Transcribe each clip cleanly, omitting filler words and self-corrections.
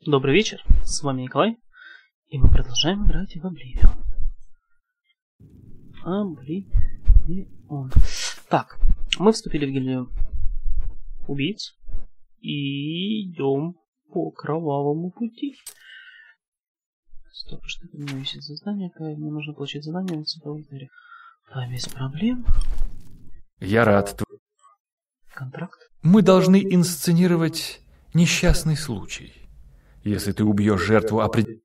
Добрый вечер, с вами Николай, и мы продолжаем играть в Обливион. Так, мы вступили в гильдию убийц и идем по кровавому пути. Стоп, что это у меня висит задание, мне нужно получить задание в Центровой. Да, без проблем. Я рад. Контракт. Мы должны инсценировать несчастный случай. Если ты убьешь жертву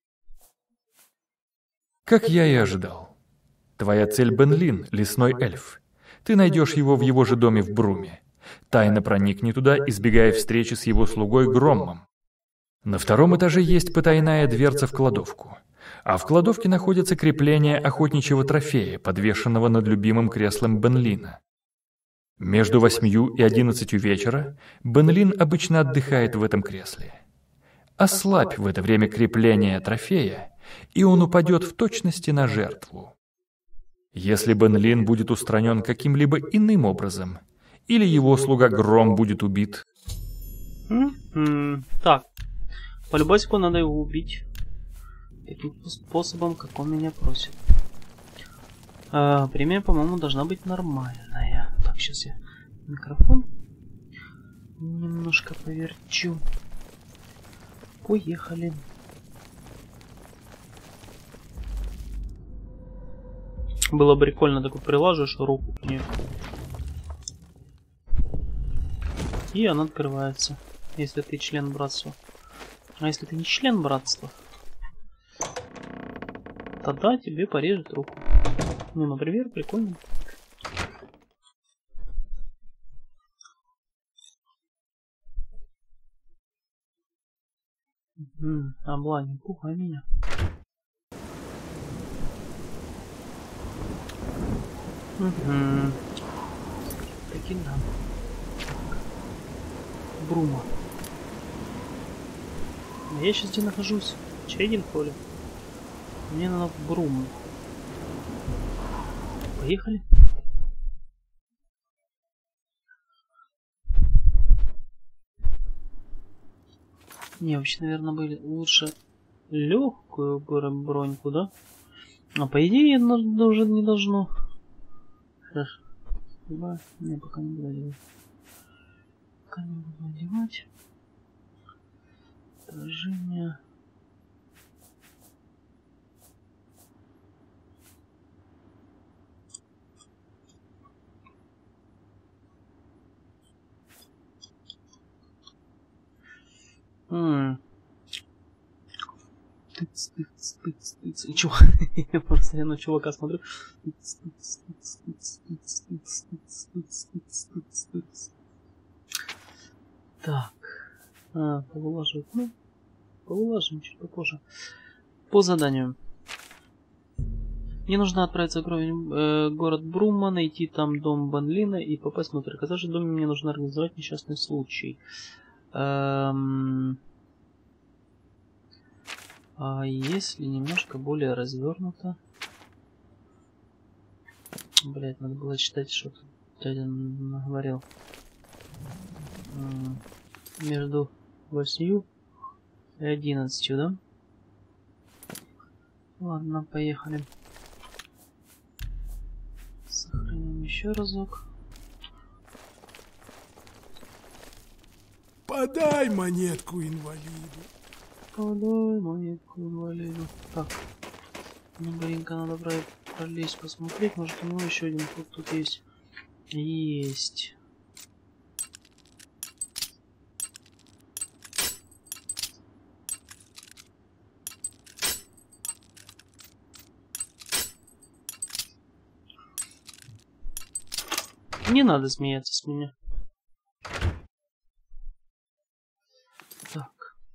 Как я и ожидал. Твоя цель Бенлин, лесной эльф. Ты найдешь его в его же доме в Бруме. Тайно проникни туда, избегая встречи с его слугой Громмом. На втором этаже есть потайная дверца в кладовку. А в кладовке находится крепление охотничьего трофея, подвешенного над любимым креслом Бенлина. Между 8 и 11 вечера Бенлин обычно отдыхает в этом кресле. Ослабь в это время крепление трофея, и он упадет в точности на жертву. Если Бенлин будет устранен каким-либо иным образом, или его слуга Гром будет убит. Так, по любасику надо его убить таким способом, как он меня просит. Премия, по-моему, должна быть нормальная. Так, сейчас я микрофон немножко поверчу. Поехали. Было бы прикольно, такой приложишь руку к ней. И она открывается, если ты член братства. А если ты не член братства, тогда тебе порежет руку. Ну, например, прикольно. Обла, не пугай меня. Таки да. Брума. Я сейчас где нахожусь? В Чейдинхолле. Мне надо в Бруму. Поехали. Не, вообще, наверное, были лучше легкую броньку, да? А по идее, уже не должно. Хорошо. Не, пока не буду одевать. Пока не буду одевать. Отражение. Чувак, я просто на чувака смотрю. Так. Повылаживать. Ну, повылажим чуть попозже. По заданию. Мне нужно отправиться в город Брума, найти там дом Бенлина и попасть внутрь. В же доме мне нужно организовать несчастный случай. А если немножко более развернуто... Блять, надо было читать, что тут дядя наговорил. Между 8 и 11, да? Ладно, поехали. Сохраним еще разок. Подай монетку инвалиду. Подай монетку инвалиду. Так. Ну, блинка, надо пролезть, посмотреть. Может, у него еще один тут есть. Есть. Не надо смеяться с меня. Так.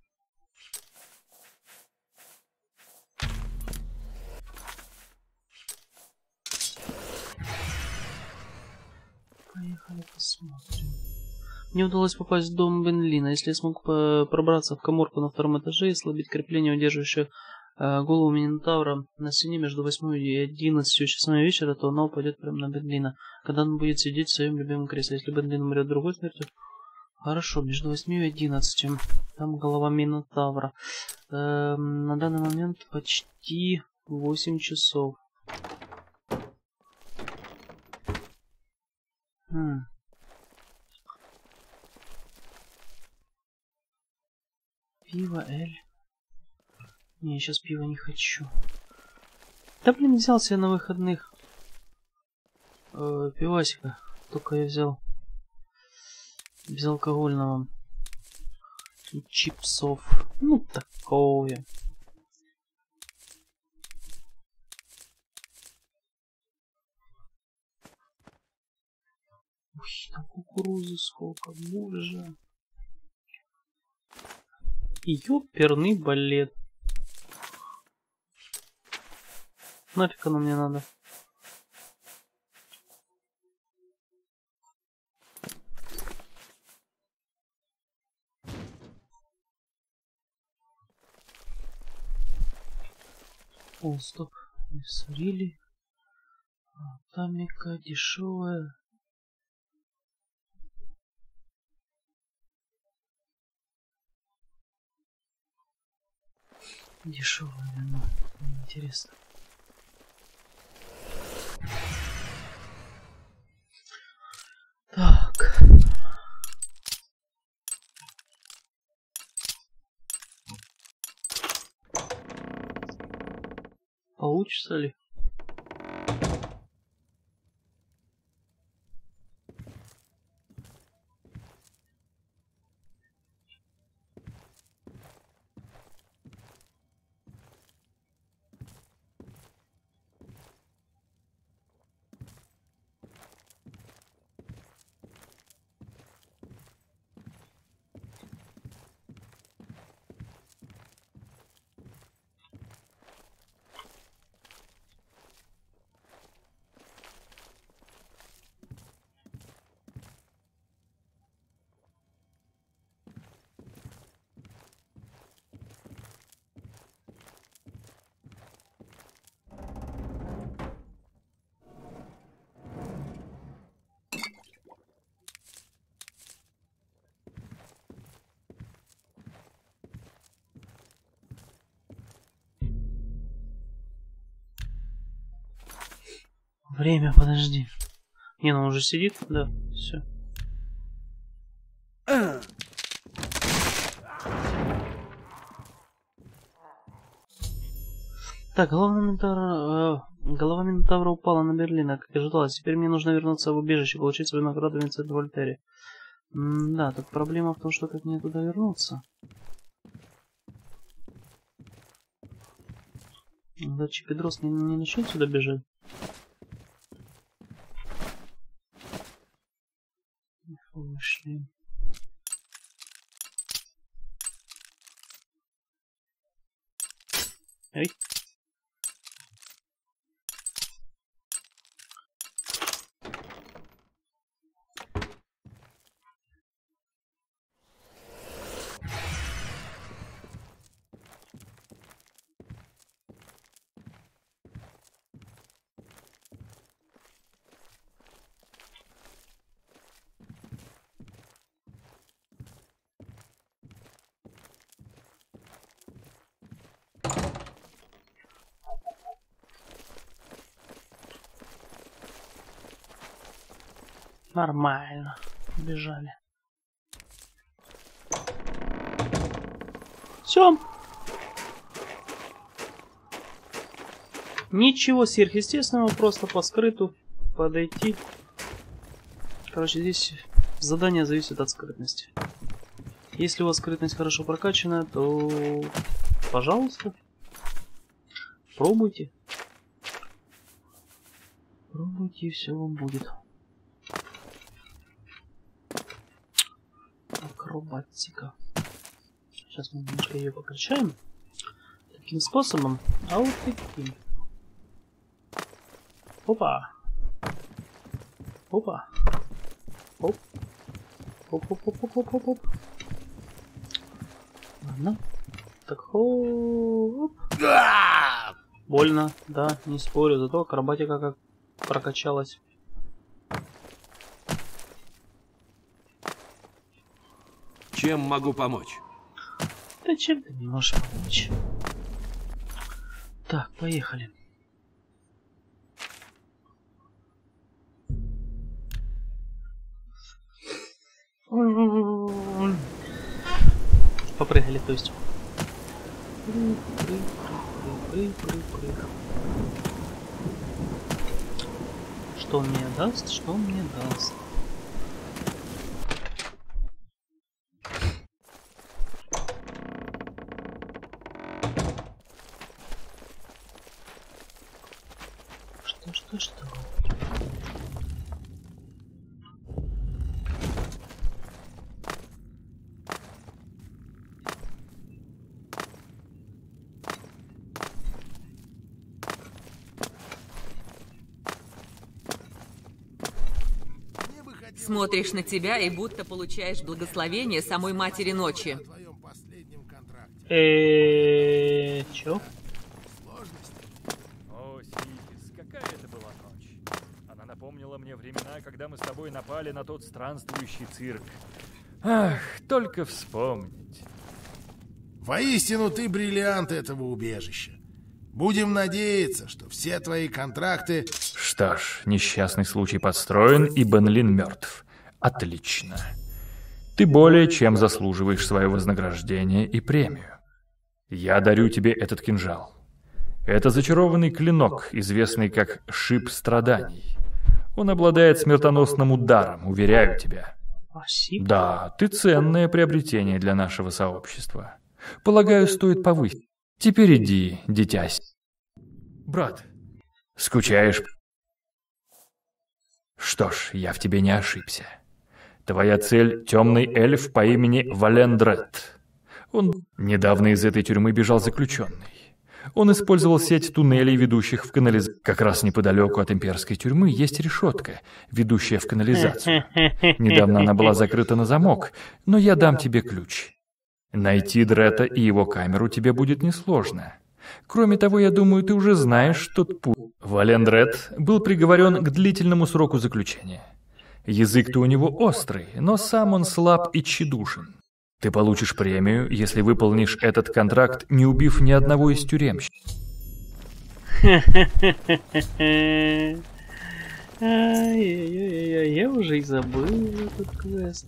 Поехали посмотрим. Мне удалось попасть в дом Бенлина. Если я смог пробраться в каморку на втором этаже и слабить крепление, удерживающее голову Минотавра на стене между 8 и 11 часами вечера, то она упадет прямо на Бенлина, когда он будет сидеть в своем любимом кресле. Если Бенлин умрет другой смертью, Хорошо, между 8 и 11. Там голова Минотавра. На данный момент почти 8 часов. Пиво, Эль. Не, я сейчас пива не хочу. Да блин, взял себе на выходных пивасика. Только я взял безалкогольного. И чипсов. Ну такое. Ой, там кукурузы сколько, боже. Ёперный балет. Нафиг оно мне надо? О, стоп. Не сварили. Тамика дешевая. Дешевое вино. Интересно. Так. Получится ли? Время, подожди. Не, ну он уже сидит? Да, все. Так, голова Минотавра упала на Берлина, как и ожидалось. Теперь мне нужно вернуться в убежище, получить свою награду Винсент Вольтери. Да, тут проблема в том, что как мне туда вернуться. Да, Чипидрос не начнет сюда бежать. Вышли. Эй. Нормально. Бежали. Все. Ничего сверхъестественного, просто по скрыту подойти. Короче, здесь задание зависит от скрытности. Если у вас скрытность хорошо прокачана, то пожалуйста, пробуйте. Пробуйте, и все вам будет. Акробатика. Сейчас мы немножко ее покачаем. Таким способом. А вот таким. Опа. Опа. Оп. Оп. Ладно. Так, хоп. Больно, да, не спорю. Зато акробатика как прокачалась. Чем могу помочь? Да чем ты не можешь помочь? Так, поехали. Попрыгали, то есть. Прыг. Что он мне даст? Что он мне даст? Что? Смотришь на тебя и будто получаешь благословение самой Матери Ночи. Чё? О, Сифис, какая это была ночь. Она напомнила мне времена, когда мы с тобой напали на тот странствующий цирк. Ах, только вспомнить. Воистину ты бриллиант этого убежища. Будем надеяться, что все твои контракты... Что ж, несчастный случай подстроен, и Бенлин мертв. Отлично. Ты более чем заслуживаешь свое вознаграждение и премию. Я дарю тебе этот кинжал. Это зачарованный клинок, известный как шип страданий. Он обладает смертоносным ударом, уверяю тебя. Спасибо. Да, ты ценное приобретение для нашего сообщества. Полагаю, стоит повысить. Теперь иди, дитясь. Брат, скучаешь? Что ж, я в тебе не ошибся. Твоя цель — темный эльф по имени Валендрет. Он недавно из этой тюрьмы бежал заключенный. Он использовал сеть туннелей, ведущих в канализацию. Как раз неподалеку от имперской тюрьмы есть решетка, ведущая в канализацию. Недавно она была закрыта на замок, но я дам тебе ключ. Найти Дрета и его камеру тебе будет несложно. Кроме того, я думаю, ты уже знаешь тот путь. Валендрет был приговорен к длительному сроку заключения. Язык-то у него острый, но сам он слаб и тщедушен. Ты получишь премию, если выполнишь этот контракт, не убив ни одного из тюремщиков. Я уже и забыл этот квест.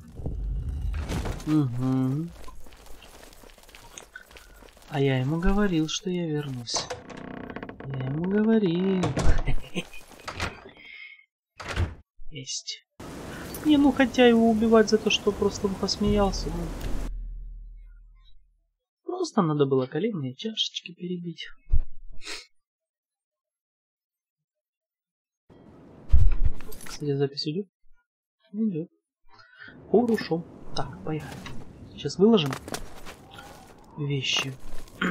Угу. А я ему говорил, что я вернусь. Я ему говорил. Есть. Не, ну хотя его убивать за то, что просто он посмеялся. Ну. Просто надо было коленные чашечки перебить. Кстати, запись идет? Идет. Хорошо. Так, поехали. Сейчас выложим вещи.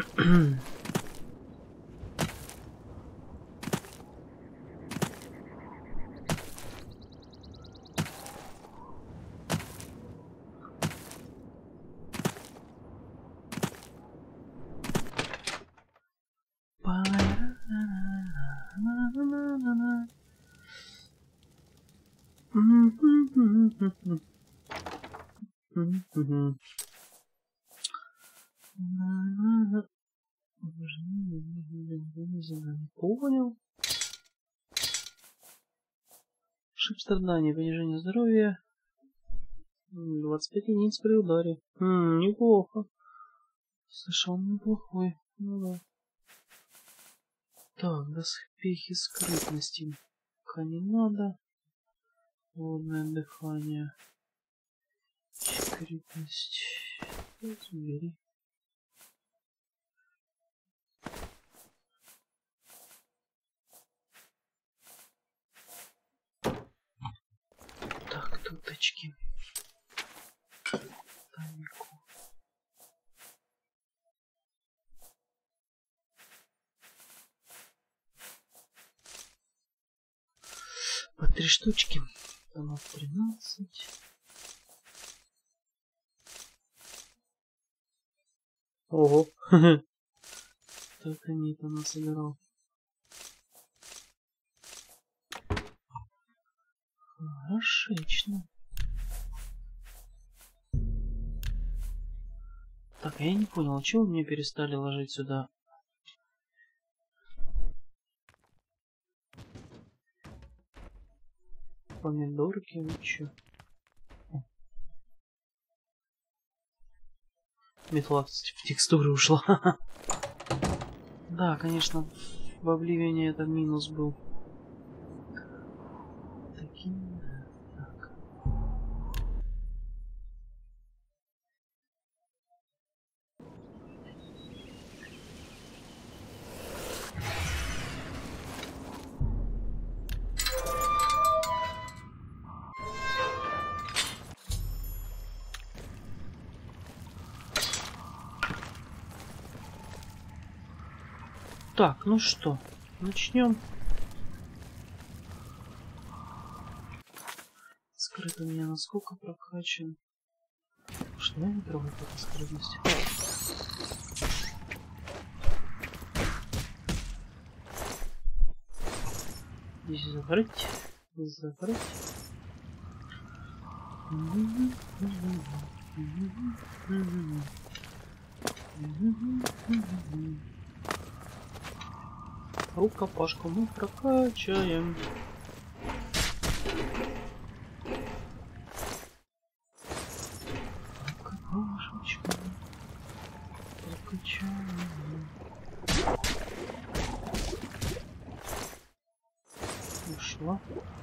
Понял. Шип страдания, понижение здоровья. 25 единиц при ударе. Неплохо. Слышал, неплохой. Ну да. Так, доспехи скрытности. Пока не надо. Водное дыхание. Скрытность. Забери. Так, туточки. Танику. По 3 штучки. Там 13. Ого. Так они-то насобирал. Хорошечно. Так, я не понял, а чего вы мне перестали ложить сюда? Помидорки, вы чё? Метла, кстати, в текстуры ушла. Да, конечно, в Обливионе это минус был. Таким... Так. Так, ну что, начнем. Скрыт у меня насколько прокачан? Что я не трогаю по скрытности? Здесь закрыть. Закрыть. Рукопашку мы прокачаем. Рукопашечку прокачаем. Ушла.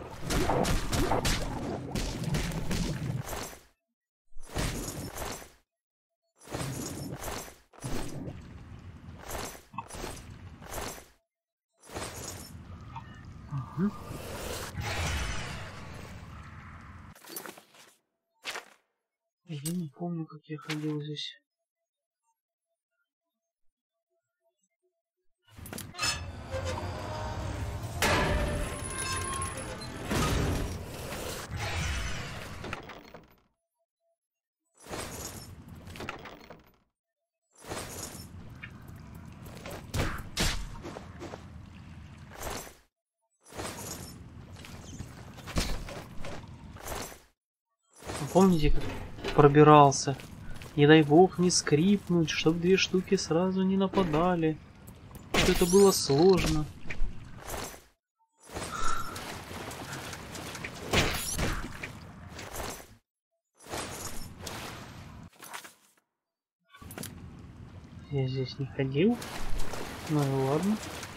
Я не помню, как я ходил здесь. Помните, как пробирался? Не дай бог не скрипнуть, чтоб две штуки сразу не нападали. Что это было сложно. Я здесь не ходил. Ну и ладно.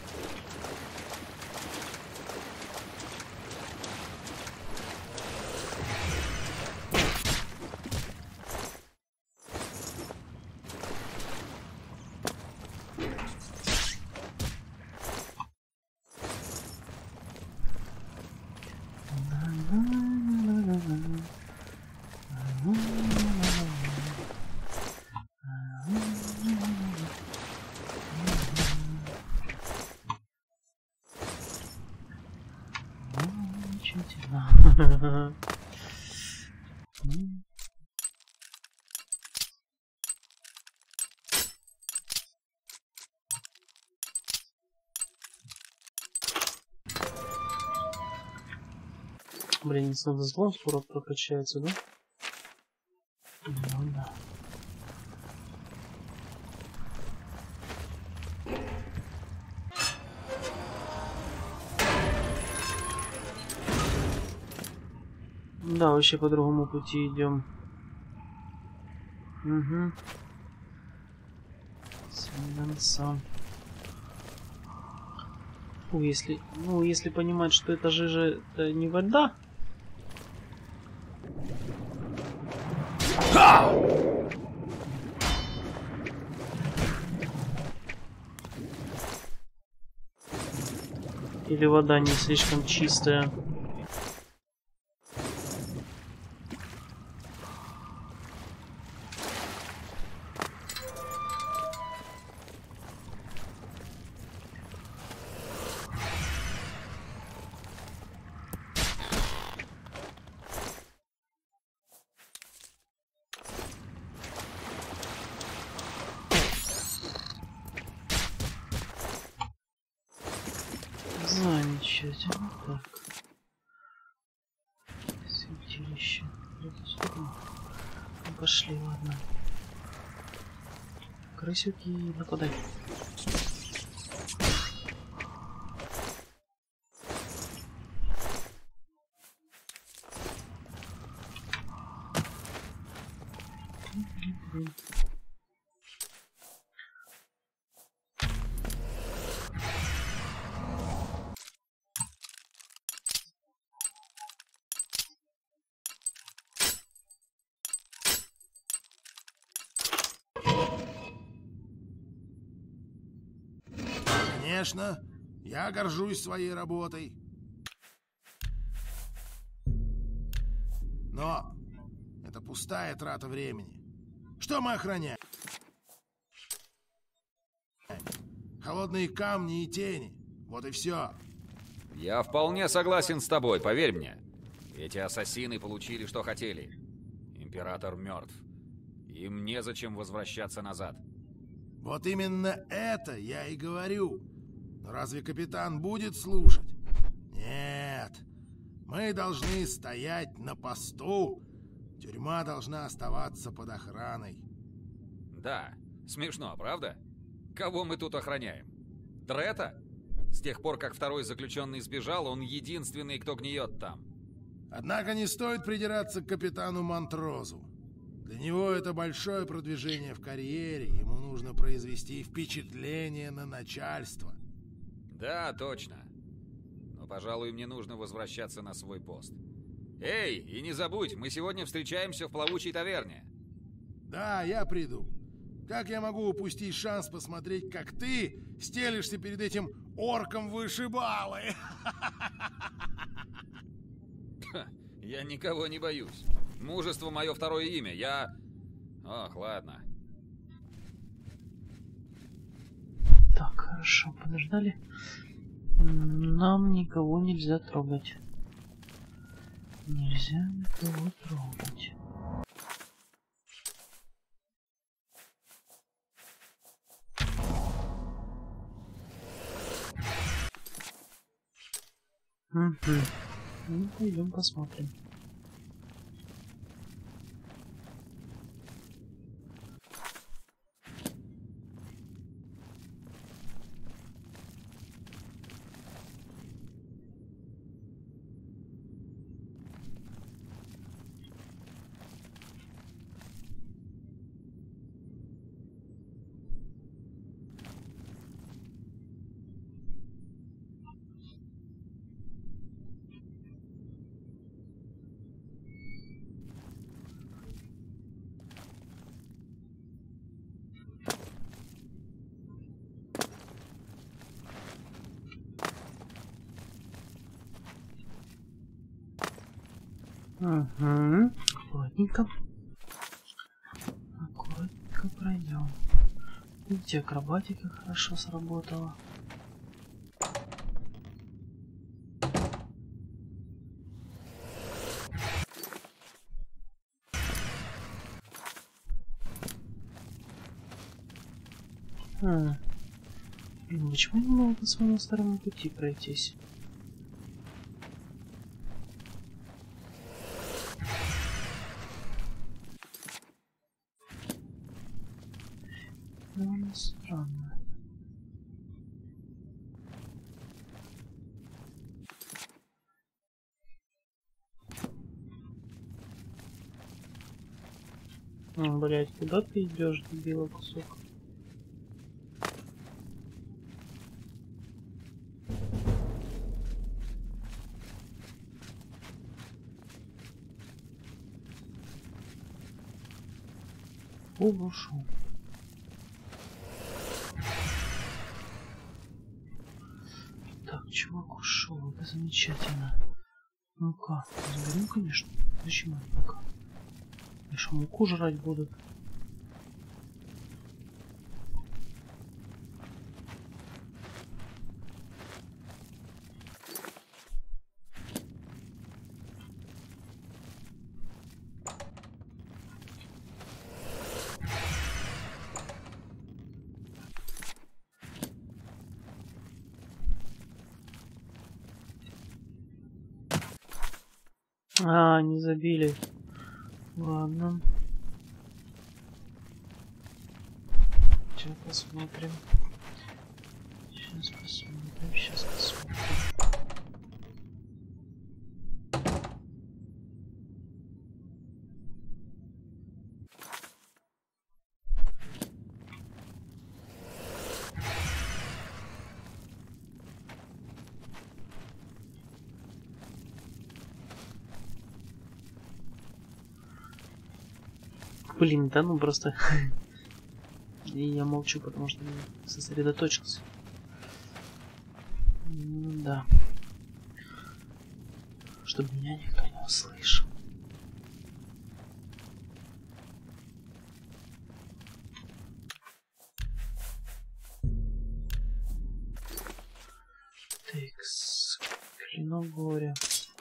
Блин, не надо злом скоро прокачается, да? Ну да. Да, вообще по другому пути идем. Угу. Сам. Если понимать, что это жижа, это не вода. Или вода не слишком чистая. Замечательно. Так. Святилище. Пошли, ладно. крысюки, нападай. Конечно, я горжусь своей работой. Но это пустая трата времени. Что мы охраняем? Холодные камни и тени. Вот и все. Я вполне согласен с тобой, поверь мне. Эти ассасины получили, что хотели. Император мертв. Им незачем возвращаться назад. Вот именно это я и говорю. Но разве капитан будет слушать? Нет. Мы должны стоять на посту. Тюрьма должна оставаться под охраной. Да, смешно, правда? Кого мы тут охраняем? Дрета? С тех пор, как второй заключенный сбежал, он единственный, кто гниет там. Однако не стоит придираться к капитану Монтрозу. Для него это большое продвижение в карьере. Ему нужно произвести впечатление на начальство. Да, точно. Но, пожалуй, мне нужно возвращаться на свой пост. Эй, и не забудь, мы сегодня встречаемся в плавучей таверне. Да, я приду. Как я могу упустить шанс посмотреть, как ты стелишься перед этим орком-вышибалой? Я никого не боюсь. Мужество — мое второе имя. Ох, ладно. Так, хорошо, подождали. Нам никого нельзя трогать. Нельзя никого трогать. Угу. Ну, пойдем посмотрим. Угу. Аккуратненько. Аккуратненько пройдем. Видите, акробатика хорошо сработала. Блин, почему я не могу по своему старому пути пройтись? Довольно странно. Блять, куда ты идешь, дебила кусок? Ушел. Так, чувак ушел, это замечательно. Ну-ка, заберем, конечно. Зачем это пока? Я что, муку жрать будут? Не забили. Ладно. Давайте посмотрим. Сейчас посмотрим, сейчас посмотрим. Блин, да ну просто... И я молчу, потому что не сосредоточился. Ну да. Чтобы меня никто не услышал. Текс. Клинок горя.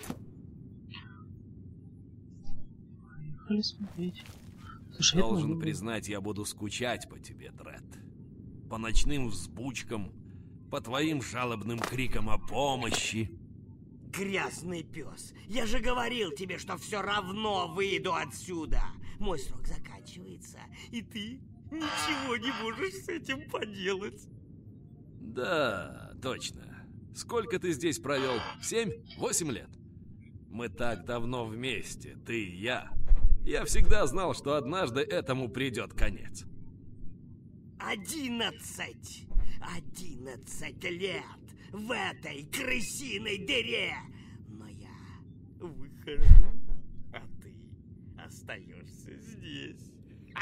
Поехали смотреть. Слушай, Должен признать, я буду скучать по тебе, Дред. По ночным взбучкам, по твоим жалобным крикам о помощи. Грязный пес. Я же говорил тебе, что все равно выйду отсюда. Мой срок заканчивается, и ты ничего не можешь с этим поделать. Да, точно. Сколько ты здесь провел? 7-8 лет? Мы так давно вместе, ты и я. Я всегда знал, что однажды этому придет конец. 11 лет в этой крысиной дыре. Но я выхожу, а ты остаешься здесь.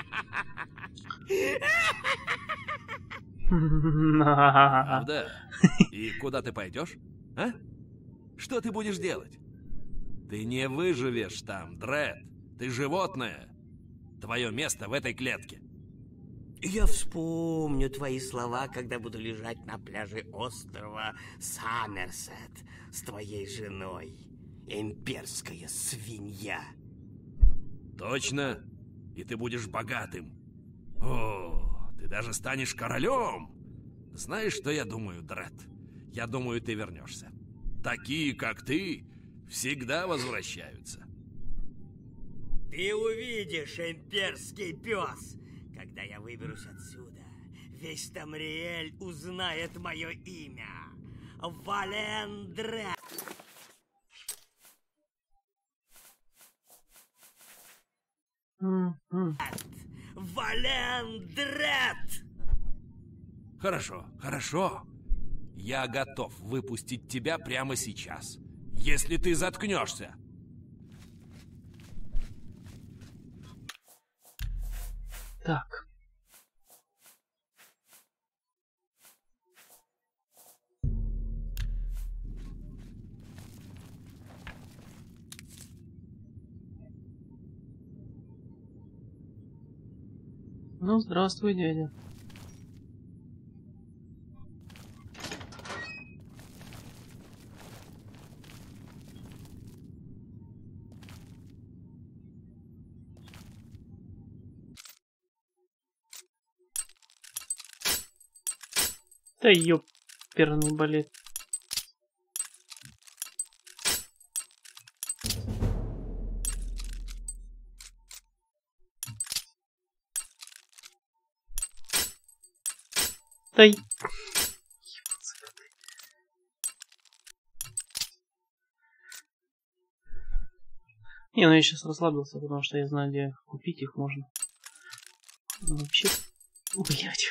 Правда? И куда ты пойдешь? А? Что ты будешь делать? Ты не выживешь там, Дред. Ты животное. Твое место в этой клетке. Я вспомню твои слова, когда буду лежать на пляже острова Саммерсет с твоей женой, имперская свинья. Точно? И ты будешь богатым. О, ты даже станешь королем. Знаешь, что я думаю, Дред? Я думаю, ты вернешься. Такие, как ты, всегда возвращаются. Ты увидишь, имперский пес. Когда я выберусь отсюда, весь Тамриэль узнает мое имя. Вален Дред. Вален Дред. Хорошо, хорошо. Я готов выпустить тебя прямо сейчас, если ты заткнешься. Так. Ну, здравствуй, дядя. Да ёперный балет. Да не, ну я сейчас расслабился, потому что я знаю, где купить их можно. Ну, вообще, блять.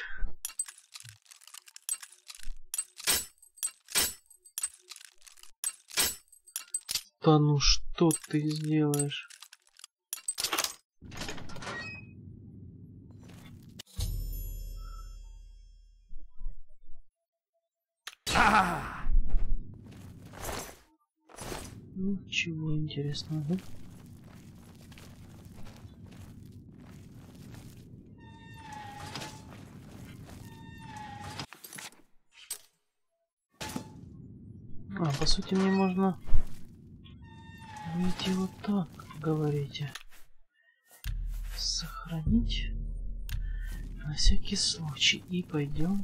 Да ну что ты сделаешь? Ничего интересного, да? А, по сути, мне можно выйти вот так, говорите. Сохранить на всякий случай. И пойдем.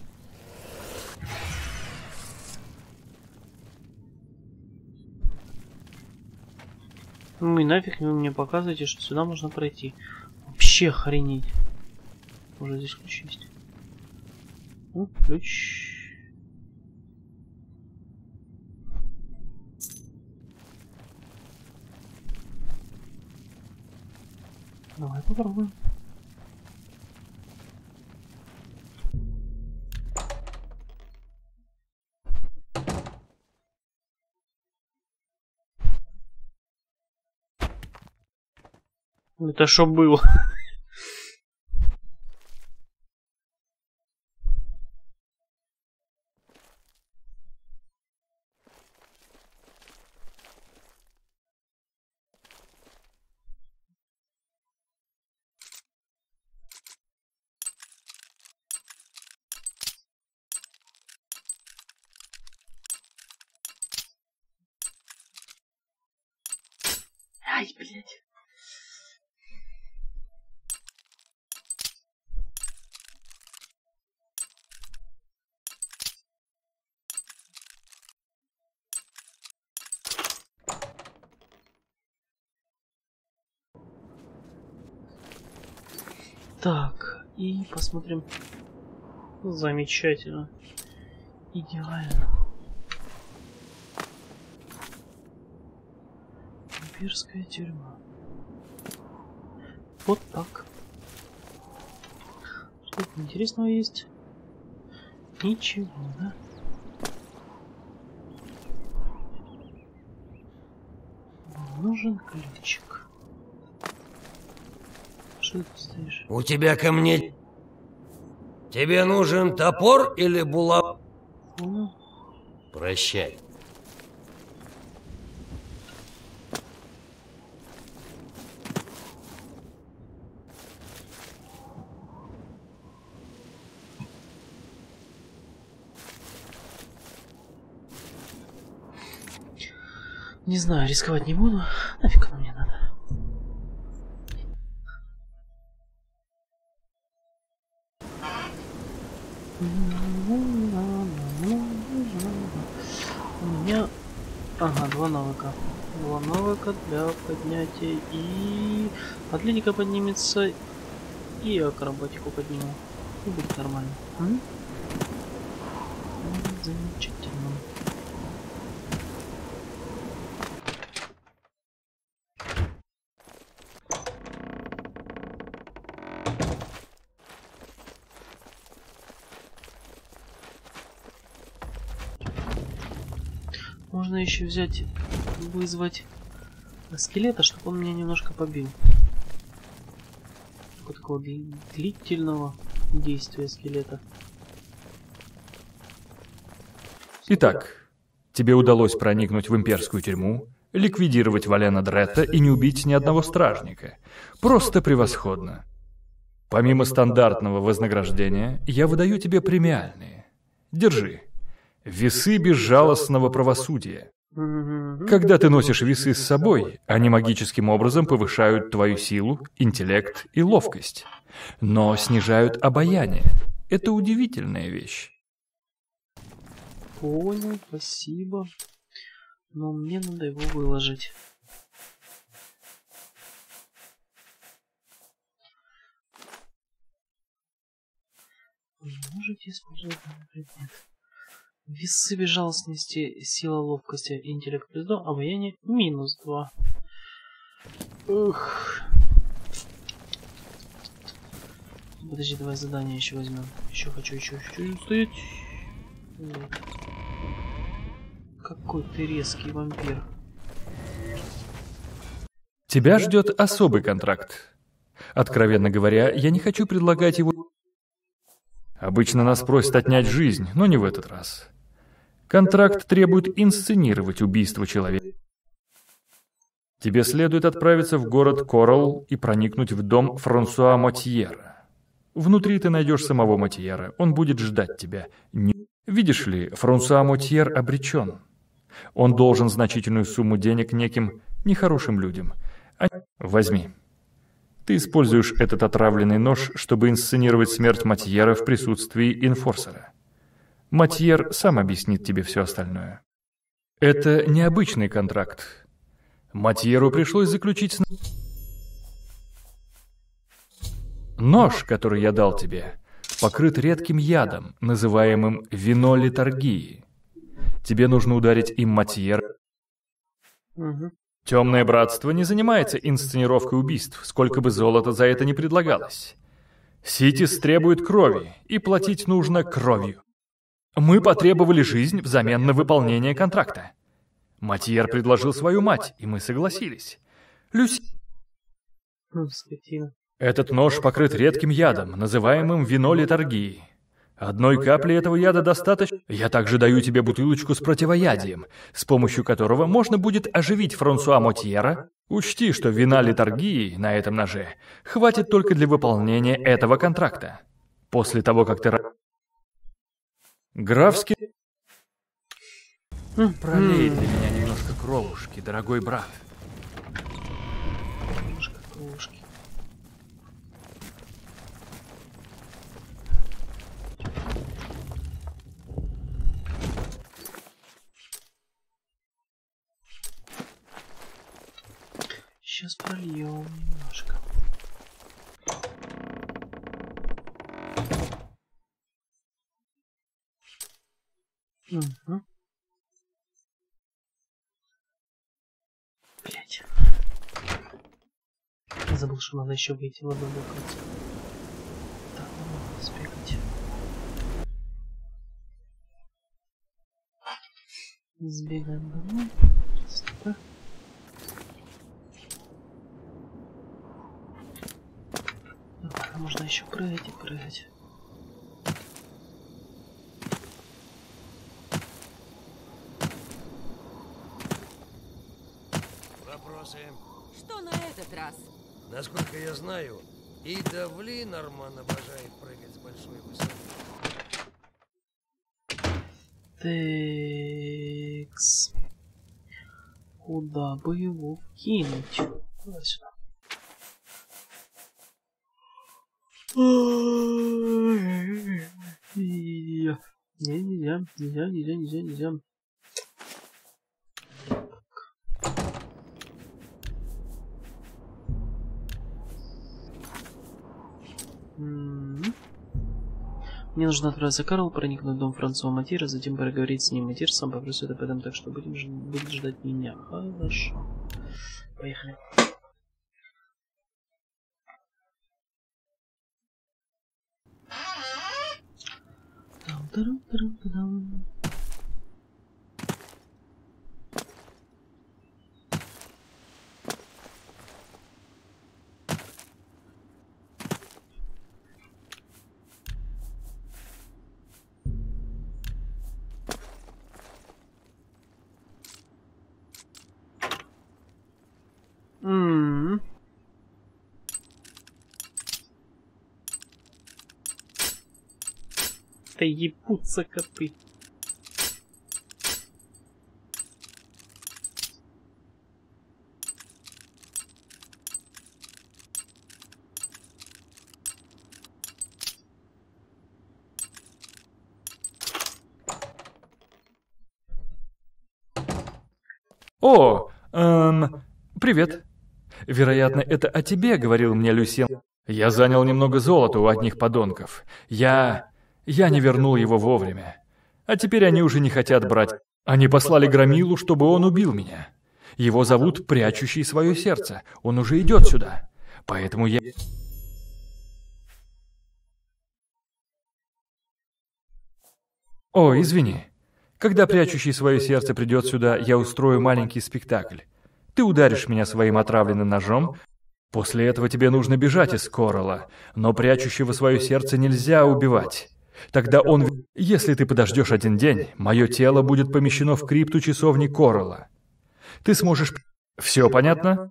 Ну и нафиг вы мне показываете, что сюда можно пройти. Вообще охренеть. Уже здесь ключ есть. Ключ. Давай попробуем. Это что было? Ай, блядь. Так, и посмотрим. Замечательно. Идеально. Имперская тюрьма. Вот так. Что тут интересного есть? Ничего, да? Нужен ключик. Что ты стоишь? У тебя ко мне... Тебе нужен топор или булав? Прощай. Не знаю, рисковать не буду. Нафиг оно мне надо. У меня... Ага, два навыка. Два навыка для поднятия. И... Атлетика поднимется. И акробатику подниму. И будет нормально. Замечательно. Можно еще взять, вызвать скелета, чтобы он меня немножко побил. Вот такого длительного действия скелета. Итак, тебе удалось проникнуть в имперскую тюрьму, ликвидировать Валена Дретта и не убить ни одного стражника. Просто превосходно. Помимо стандартного вознаграждения, я выдаю тебе премиальные. Держи. Весы безжалостного правосудия. Когда ты носишь весы с собой, они магическим образом повышают твою силу, интеллект и ловкость. Но снижают обаяние. Это удивительная вещь. Понял, спасибо. Но мне надо его выложить. Вы можете использовать данный предмет. Весы безжалостности, сила ловкости, интеллект плюс 2, обаяние минус 2. Ух. Подожди, давай задание еще возьмем. Еще хочу стоять. Вот. Какой ты резкий вампир. Тебя ждет особый контракт. Откровенно говоря, я не хочу предлагать его... Обычно нас просят отнять жизнь, но не в этот раз. Контракт требует инсценировать убийство человека. Тебе следует отправиться в город Коралл и проникнуть в дом Франсуа Мотьера. Внутри ты найдешь самого Мотьера, он будет ждать тебя. Видишь ли, Франсуа Мотьер обречен. Он должен значительную сумму денег неким нехорошим людям. Возьми. Ты используешь этот отравленный нож, чтобы инсценировать смерть Мотьера в присутствии инфорсера. Мотьер сам объяснит тебе все остальное. Это необычный контракт. Мотьеру пришлось заключить... Нож, который я дал тебе, покрыт редким ядом, называемым вино литургии. Тебе нужно ударить им Матьер. Темное братство не занимается инсценировкой убийств, сколько бы золота за это ни предлагалось. Ситис требует крови, и платить нужно кровью. Мы потребовали жизнь взамен на выполнение контракта. Матьер предложил свою мать, и мы согласились. Люси... Скотина. Этот нож покрыт редким ядом, называемым вино литургии. Одной капли этого яда достаточно. Я также даю тебе бутылочку с противоядием, с помощью которого можно будет оживить Франсуа Матьера. Учти, что вина литургии на этом ноже хватит только для выполнения этого контракта. После того, как ты... Графский... Пролей для меня немножко кровушки, дорогой брат. Немножко кровушки. Сейчас прольем немножко. Угу. Блять. Я забыл, что надо еще выйти в одну локацию. Так, надо сбегать. Сбегаем домой. Сюда. Можно еще прыгать и прыгать. Вопросы? Что на этот раз? Насколько я знаю, и Давли Норман обожает прыгать с большой высоты. Текс. Куда бы его кинуть? Куда сюда? Нельзя. Мне нужно отправиться к Карлу, проникнуть в дом Франсуа Матьера, затем поговорить с ним. Матьер сам попросит об этом, так что будет ждать меня. Хорошо. Поехали. Там-тарам-тарам-тарам. Да ебутся коты. О, привет. Вероятно, это о тебе, говорил мне Люсьен. Я занял немного золота у одних подонков. Я не вернул его вовремя. А теперь они уже не хотят брать. Они послали Громилу, чтобы он убил меня. Его зовут Прячущий свое сердце. Он уже идет сюда. Поэтому я... О, извини. Когда Прячущий свое сердце придет сюда, я устрою маленький спектакль. Ты ударишь меня своим отравленным ножом. После этого тебе нужно бежать из Коралла. Но Прячущего свое сердце нельзя убивать. Тогда он... Если ты подождешь один день, мое тело будет помещено в крипту часовни Коралла. Ты сможешь... Все понятно?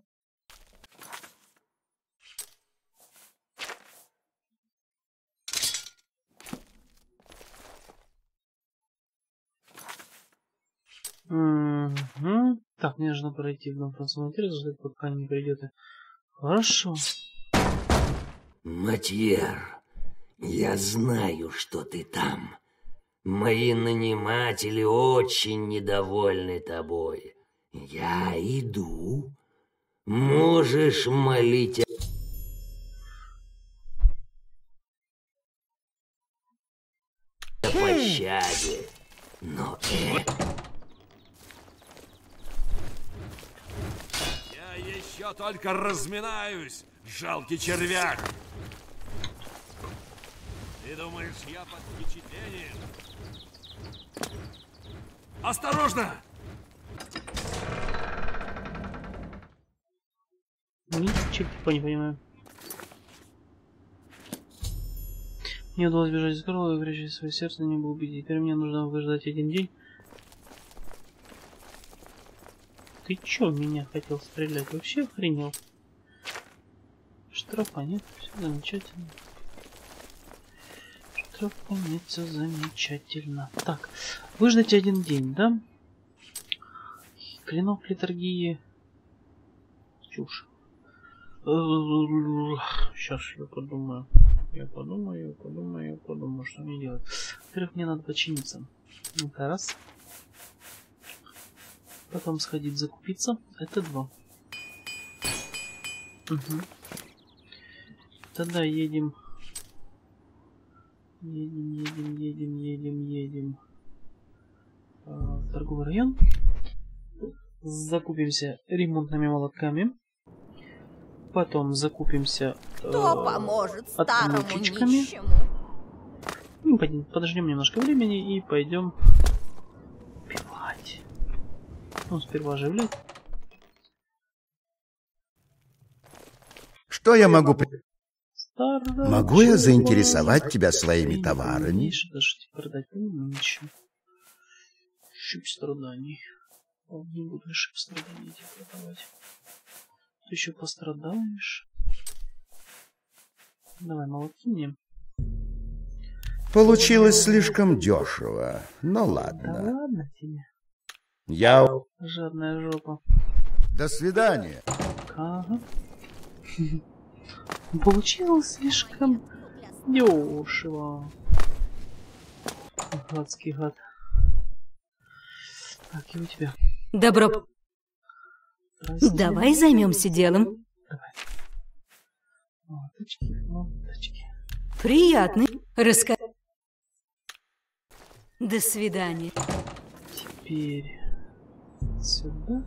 Угу. Так, мне нужно пройти в дом Франсуа Матьера, ждать, пока не придет. Хорошо. Матьер, я знаю, что ты там. Мои наниматели очень недовольны тобой. Я иду. Можешь молить пощаде. Но Я еще только разминаюсь, жалкий червяк. Ты думаешь, я под впечатлением? Осторожно! Ничего не понимаю. Мне удалось бежать из горла, и горячее свое сердце не было убедить. Теперь мне нужно выждать 1 день. Ты чё в меня хотел стрелять? Вообще охренел? Штрафа нет, все замечательно. Штрафа нет, все замечательно. Так, выждать 1 день, да? Клинок литургии. Чушь. Сейчас я подумаю. Я подумаю, что мне делать. Во-первых, мне надо починиться. Это раз. Потом сходить закупиться. Это 2. Угу. Тогда едем. Едем. В торговый район. Закупимся ремонтными молотками. Потом закупимся Кто поможет старому нищему? Подождем немножко времени и пойдем пивать. Ну, сперва оживлять. Что я могу... Могу я заинтересовать тебя своими товарами? Даже продать ничего. Шип страданий. Не буду шип страданий тебе продавать. Ты еще пострадаешь. Давай, молотки мне. Получилось слишком дешево. Ну ладно. Да ладно тебе. Я... Жадная жопа. До свидания. Ага. Получилось слишком дешево. Гадский гад. Так, и у тебя. Добро. Давай займемся делом. Давай. Молоточки. Приятный. До свидания. Теперь сюда.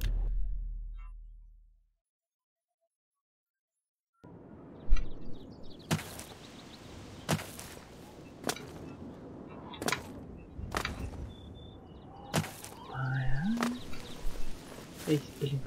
Эй, блин.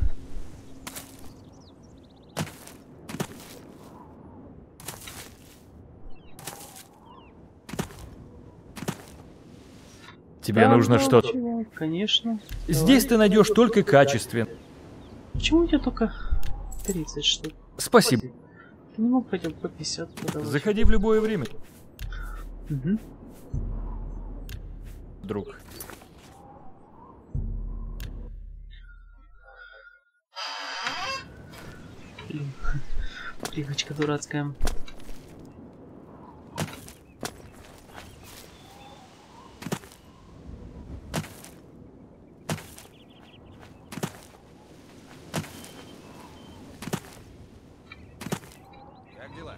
Тебе нужно что-то... Конечно. Здесь ты найдешь только качественно. Почему у тебя только 30 штук? Спасибо. Ты не мог хотя бы по 50 продавать? Заходи в любое время. Угу. Друг. Блин. Привычка дурацкая. Как дела?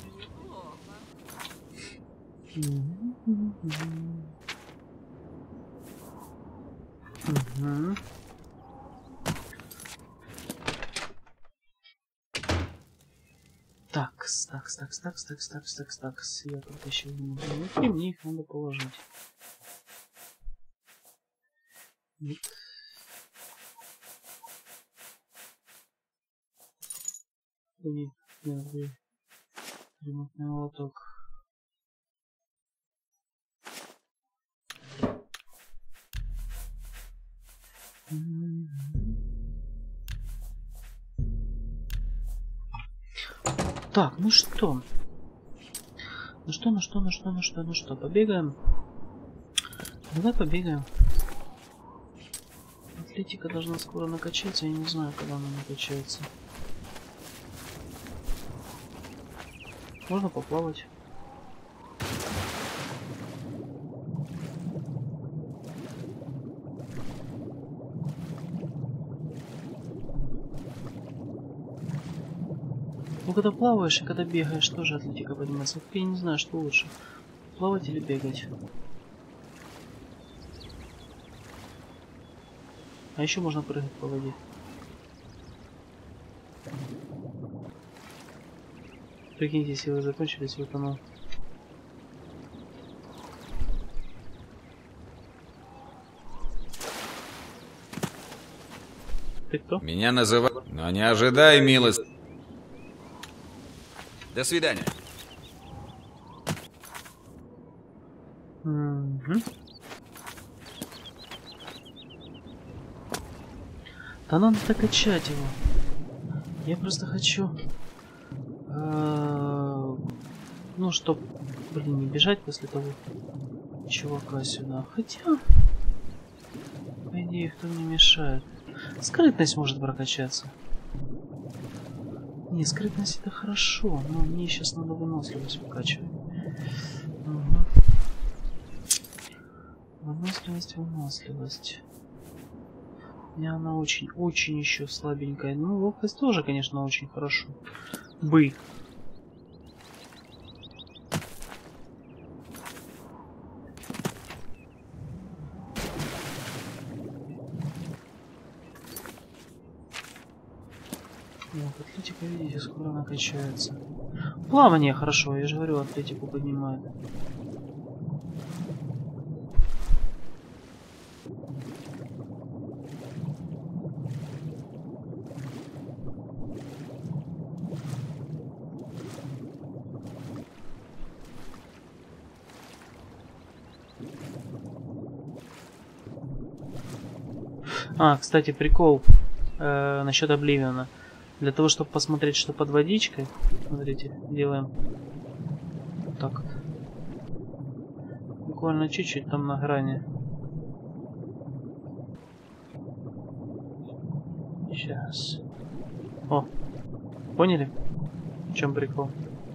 Угу. Такс. Я тут еще не могу. И мне их надо положить. Вот. И первый ремонтный молоток. Так, ну что? Побегаем? Давай побегаем. Атлетика должна скоро накачаться, я не знаю, когда она накачается. Можно поплавать. Ну, когда плаваешь и когда бегаешь, тоже атлетика поднимается. Вот я не знаю, что лучше. Плавать или бегать. А еще можно прыгать по воде. Прикиньте, силы закончились, вот оно. Ты кто? Меня называют... Но не ожидай, милость. До свидания. Угу. Да надо докачать его. Я просто хочу... ну, чтоб, блин, не бежать после того чувака сюда. Хотя, по идее, кто мне мешает. Скрытность может прокачаться. Не, скрытность это хорошо, но мне сейчас надо выносливость выкачивать. Угу. Выносливость. У меня она очень еще слабенькая. Ну, ловкость тоже, конечно, очень хорошо. Бы. Вот, атлетика, видите, скоро накачается. Плавание хорошо, я же говорю, атлетику поднимает. А, кстати, прикол насчет Обливиона. Для того, чтобы посмотреть, что под водичкой, смотрите, делаем вот так вот. Буквально чуть-чуть там на грани. Сейчас. О, поняли? В чем прикол?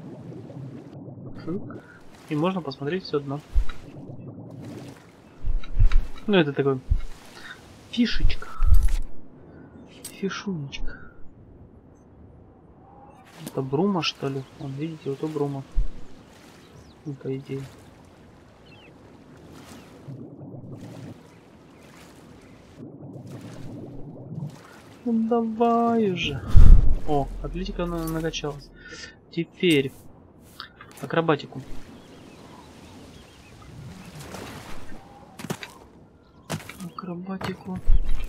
И можно посмотреть все дно. Ну, это такой фишечка. Фишунечка. Это Брума, что ли? Вон, видите, вот у Брума. Ну, по идее. Ну, давай уже. О, атлетика накачалась. Теперь акробатику. Акробатику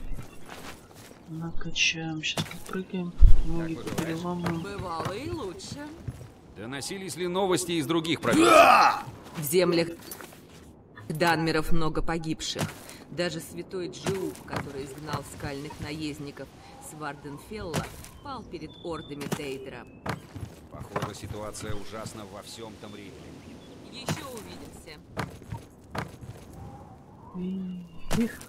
накачаем. Сейчас попрыгаем. Ноги переломаем. Бывало и лучше. Доносились ли новости из других провинций? В землях Данмеров много погибших. Даже святой Джиуп, который изгнал скальных наездников с Варденфелла, пал перед ордами Дейдра. Похоже, ситуация ужасна во всем Тамриэле. Еще увидимся. Их.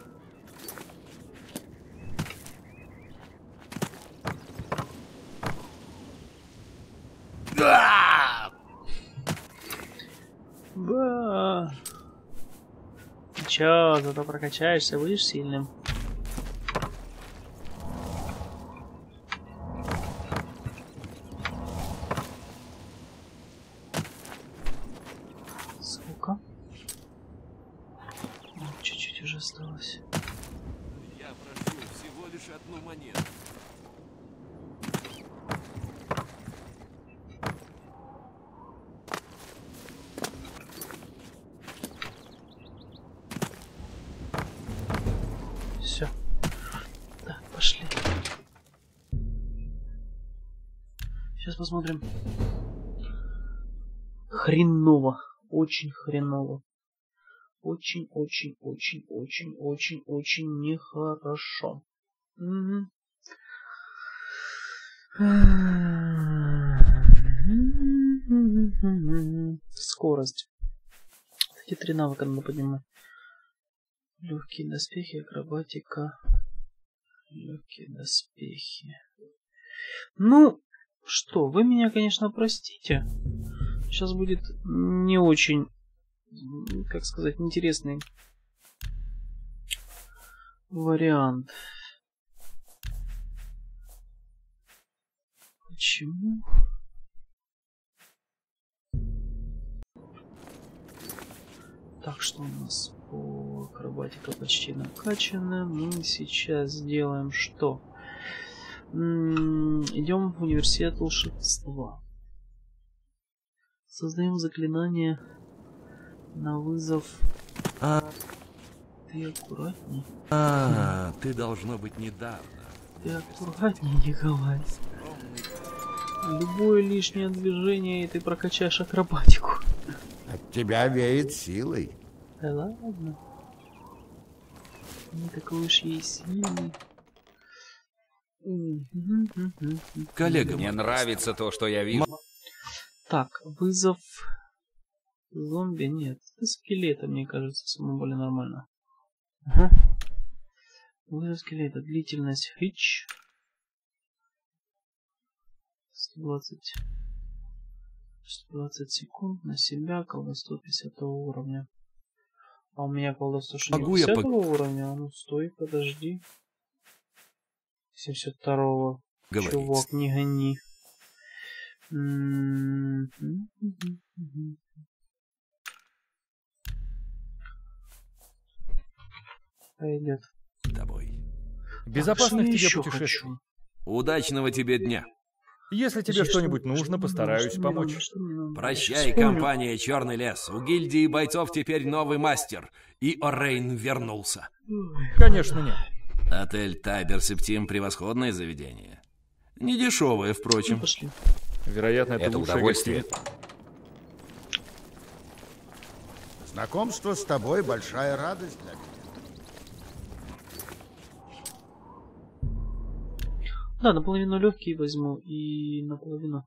Ба. Чё, зато прокачаешься, будешь сильным. Сколько? Чуть-чуть уже осталось. Я прошу всего лишь одну монету. Все. Так, пошли. Сейчас посмотрим. Хреново. Очень хреново. Очень нехорошо. Угу. Скорость. Эти три навыка надо поднимать. Легкие доспехи, акробатика. Легкие доспехи. Ну, что, вы меня, конечно, простите. Сейчас будет не очень, как сказать, интересный вариант. Почему? Так, что у нас? О, акробатика почти накачана. Мы сейчас сделаем что? Идем в университет волшебства. Создаем заклинание на вызов. Ты аккуратней. Ты должно быть недавно. Ты аккуратней, Николай. Любое лишнее движение, и ты прокачаешь акробатику. От тебя веет силой. Да ладно. Не такой уж ей сильный. Коллега, мне нравится то, что я вижу. Так, вызов зомби нет. Скелета, мне кажется, самое более нормально. Ага. Вызов скелета. Длительность хич. 120 секунд на себя. Колдовство 50 уровня. А у меня колдовство что не 50 уровня? А ну стой, подожди. 72-го. Чувак, не гони. Пойдет. Тобой. Безопасных тебе путешествий. Удачного тебе дня. Если тебе что-нибудь нужно, постараюсь помочь. Прощай, компания «Черный лес». У гильдии бойцов теперь новый мастер. И Орейн вернулся. Конечно, нет. Отель Тайбер Септим — превосходное заведение. Не дешевое, впрочем. Пошли. Вероятно, это лучшее удовольствие. Знакомство с тобой — большая радость для меня. Да, наполовину легкий возьму и наполовину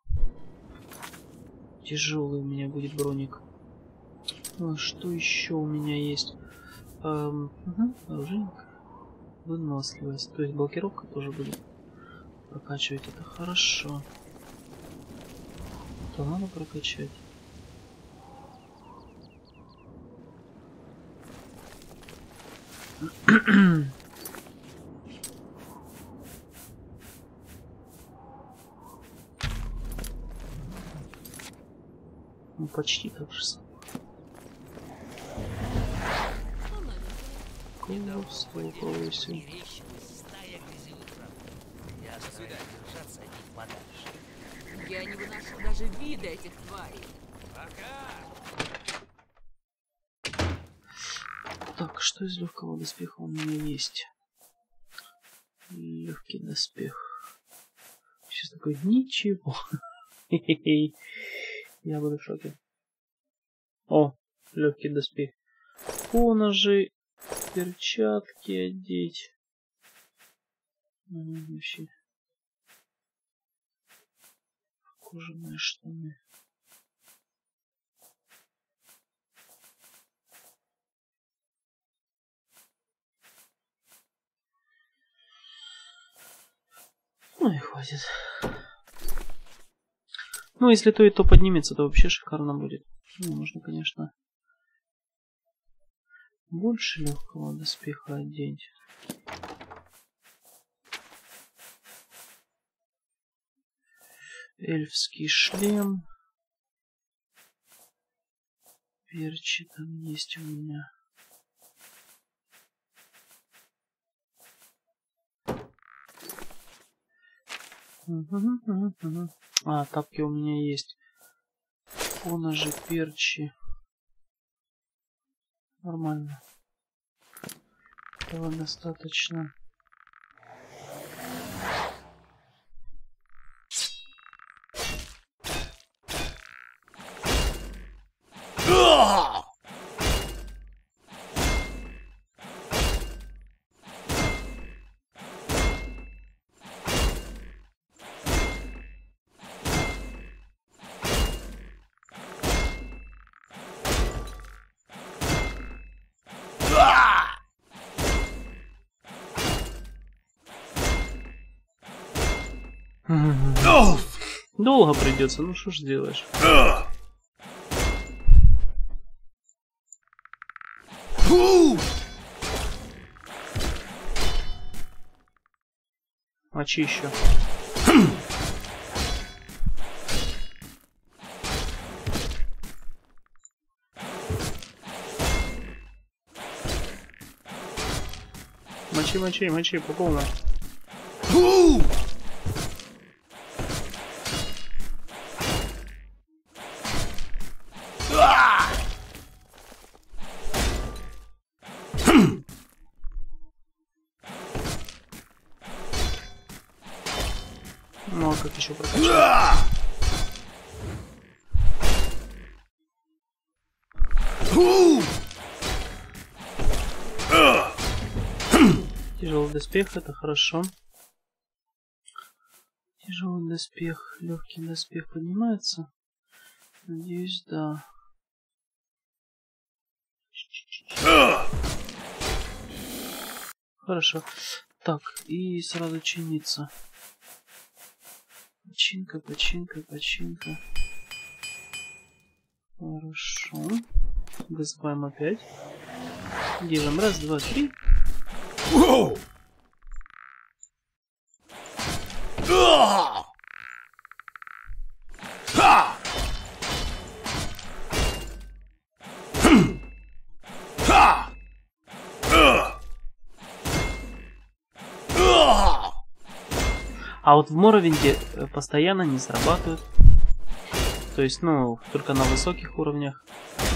тяжелый у меня будет броник. Что еще у меня есть? Оружейник. Выносливость. То есть блокировка тоже будет прокачивать. Это хорошо. Это надо прокачать. Ну, почти так же самое. Колдовство повысил. Я не выношу даже вида этих тварей. Так, что из легкого доспеха у меня есть? Легкий доспех. Сейчас такой, ничего. Я буду в шоке. О, легкий доспех. Поножи, перчатки одеть. Вообще. Кожаные штаны. Ну и хватит. Ну, если то и то поднимется, то вообще шикарно будет. Ну, можно, конечно, больше легкого доспеха одеть. Эльфский шлем. Перчи там есть у меня. А, тапки у меня есть. Поножи, перчи. Нормально. Этого достаточно. Долго придется, ну что ж делаешь? Мочи еще. Мочи, по полной. Ну, а как еще прокачать? Тяжелый доспех, это хорошо. Тяжелый доспех, легкий доспех поднимается. Надеюсь, да. Хорошо. Так, и сразу чиниться. Починка. Хорошо. Вызываем опять. Делаем 1, 2, 3. А вот в Моровинде постоянно не срабатывают. То есть, ну, только на высоких уровнях.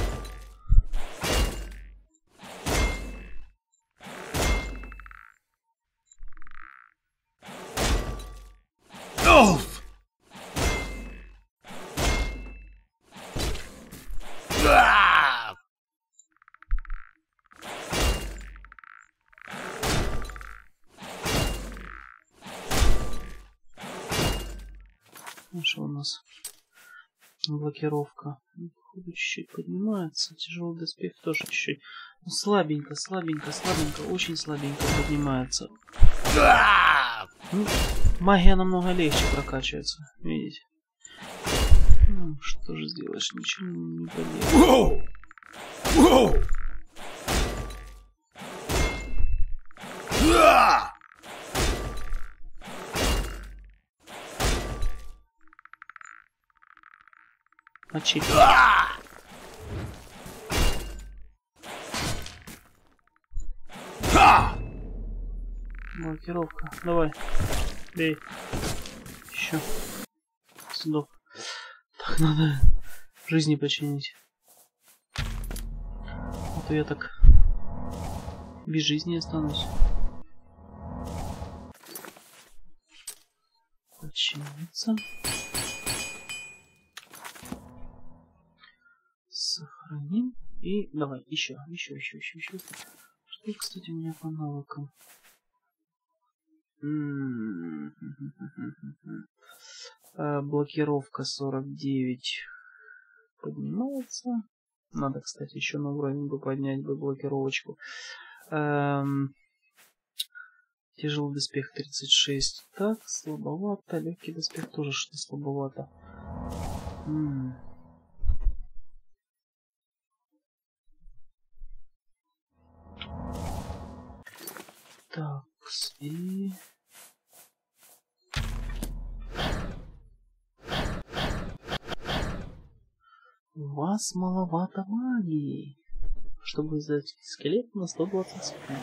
Что у нас? Блокировка. Походу чуть-чуть поднимается. Тяжелый доспех тоже чуть-чуть. Ну, слабенько. Очень слабенько поднимается. Ну, магия намного легче прокачивается. Видите? Ну, что же сделаешь? Ничего не поделаешь. Мочи. Блокировка. Давай. Бей. Еще. Сдох. Так, надо жизни починить. А то я так без жизни останусь. Починиться. Сохраним. И давай, еще. Что, кстати, у меня по навыкам? Блокировка 49 поднимается. Надо, кстати, еще на уровень бы поднять бы блокировочку. Тяжелый доспех 36. Так, слабовато. Легкий доспех тоже что-то слабовато. Так, и... У вас маловато магии, чтобы издать скелет на 120 секунд.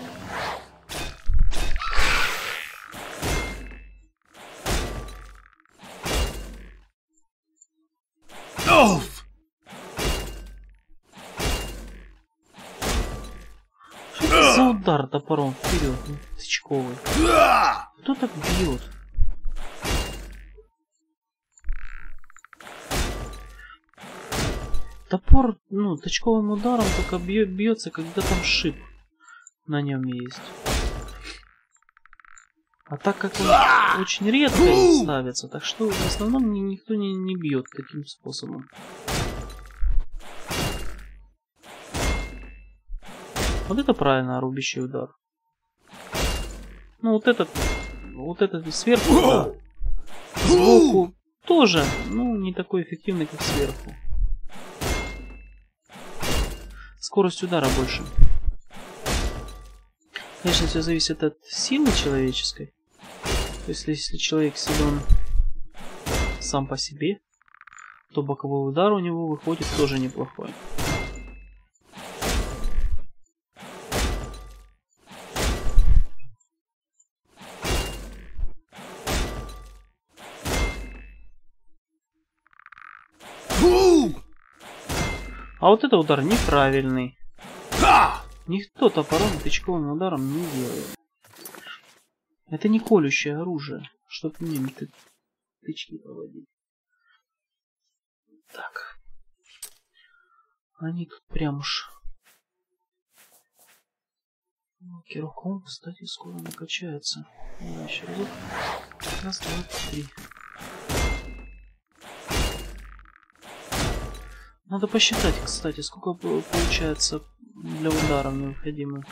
За удар топором вперед, тычковый. Кто так бьет? Топор, ну, тычковым ударом только бьется, когда там шип на нем есть. А так как он очень редко ставится, так что в основном никто не бьет таким способом. Вот это правильно, рубящий удар. Ну вот этот сверху, да. Сбоку тоже, ну не такой эффективный, как сверху. Скорость удара больше. Конечно, все зависит от силы человеческой. То есть, если человек силен сам по себе, то боковой удар у него выходит тоже неплохой. А вот это удар неправильный. Никто топором тычковым ударом не делает. Это не колющее оружие, чтобы мне тычки проводить. Так. Они тут прям уж... Блокировка, кстати, скоро накачается. Давай еще разок. Раз, два, три. Надо посчитать, кстати, сколько получается для ударов необходимо.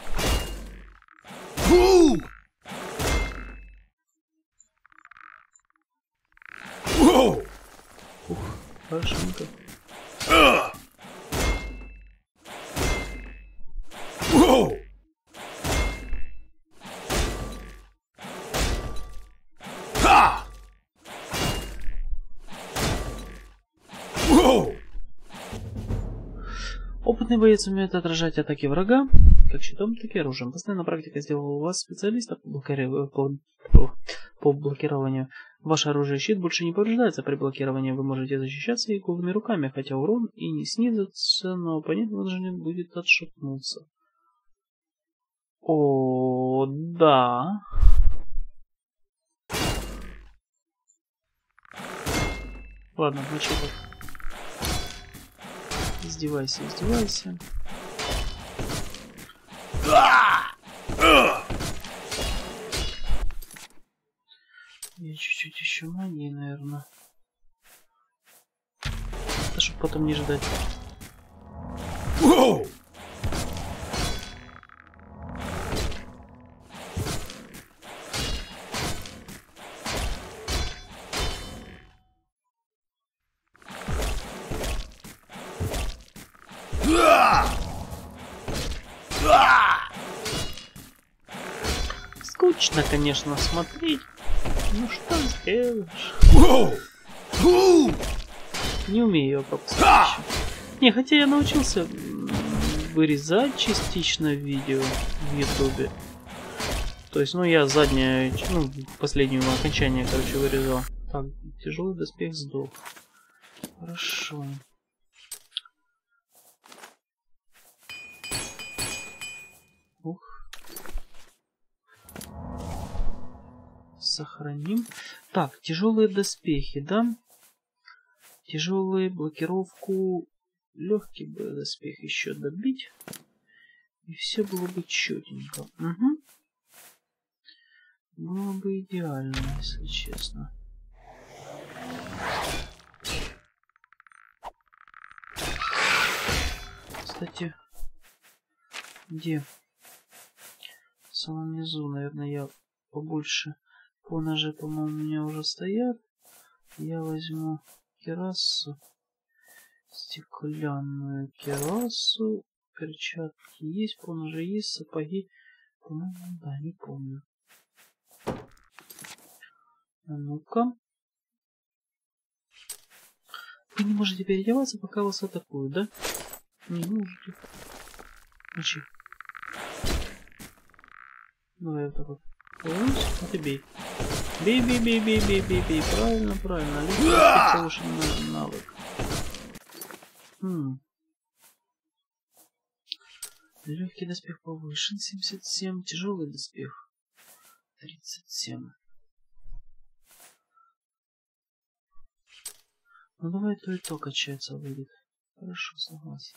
Ух, хорошенько. Опытный боец умеет отражать атаки врага, как щитом, так и оружием. Постоянная практика сделала вас специалиста по блокированию. Ваше оружие и щит больше не повреждается при блокировании. Вы можете защищаться и голыми руками, хотя урон и не снизится, но оппонент вынужден будет отшатнуться. О, да. Ладно, значит так. Издевайся, издевайся. И чуть-чуть еще магии, наверное. Да, чтобы потом не ждать. Скучно, конечно, смотреть. Ну что сделаешь? Не умею я пропускать. Не, хотя я научился вырезать частично видео в ютубе. То есть, ну я заднее, ну, последнее окончание, короче, вырезал. Так, тяжелый доспех сдох. Хорошо. Ух. Сохраним. Так, тяжелые доспехи, да? Тяжелые, блокировку. Легкий бы доспех еще добить. И все было бы четенько. Угу. Было бы идеально, если честно. Кстати, где? В самом низу, наверное, я побольше. По ножи, по-моему, у меня уже стоят. Я возьму кирасу. Стеклянную кирасу. Перчатки есть, по ножи есть, сапоги. По-моему, да, не помню. А ну-ка. Вы не можете переодеваться, пока вас атакуют, да? Не можете. Мочи. Давай вот так вот. Вот и бей. Бей, бей, бей, бей, бей, бей, бей. Правильно, правильно. Легкий повышенный навык. Легкий доспех повышен. 77. Тяжелый доспех. 37. Ну давай то и то качается выйдет. Хорошо, согласен.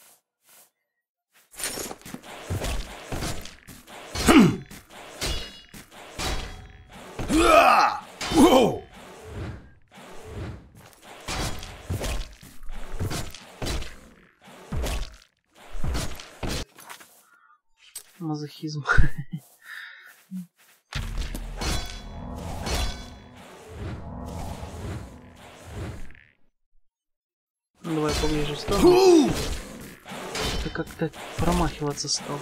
Мазохизм. Давай поближе встану. Это как-то промахиваться стал.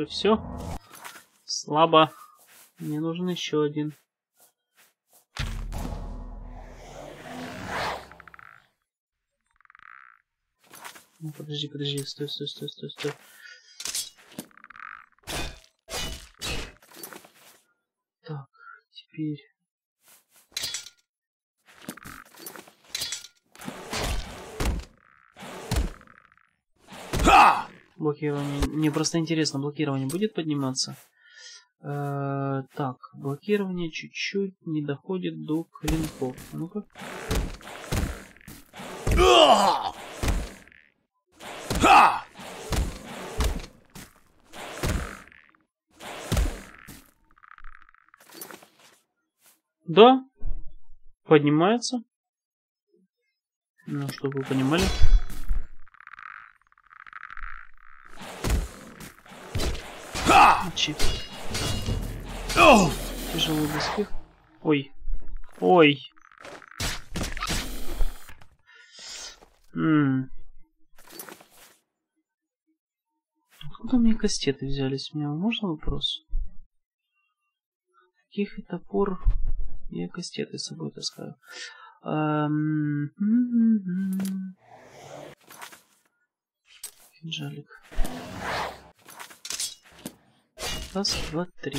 Уже все. Слабо. Мне нужен еще один. Ну, подожди, стой. Так, теперь... Блокирование. Мне просто интересно, блокирование будет подниматься? Так, блокирование чуть-чуть не доходит до клинков. Ну-ка. Да, поднимается. Ну, чтобы вы понимали. Мочи. Тяжелый доспех. Ой. Откуда мне кастеты взялись? У меня можно вопрос? Каких это пор я кастеты с собой таскаю? Кинжалик. Раз, два, три.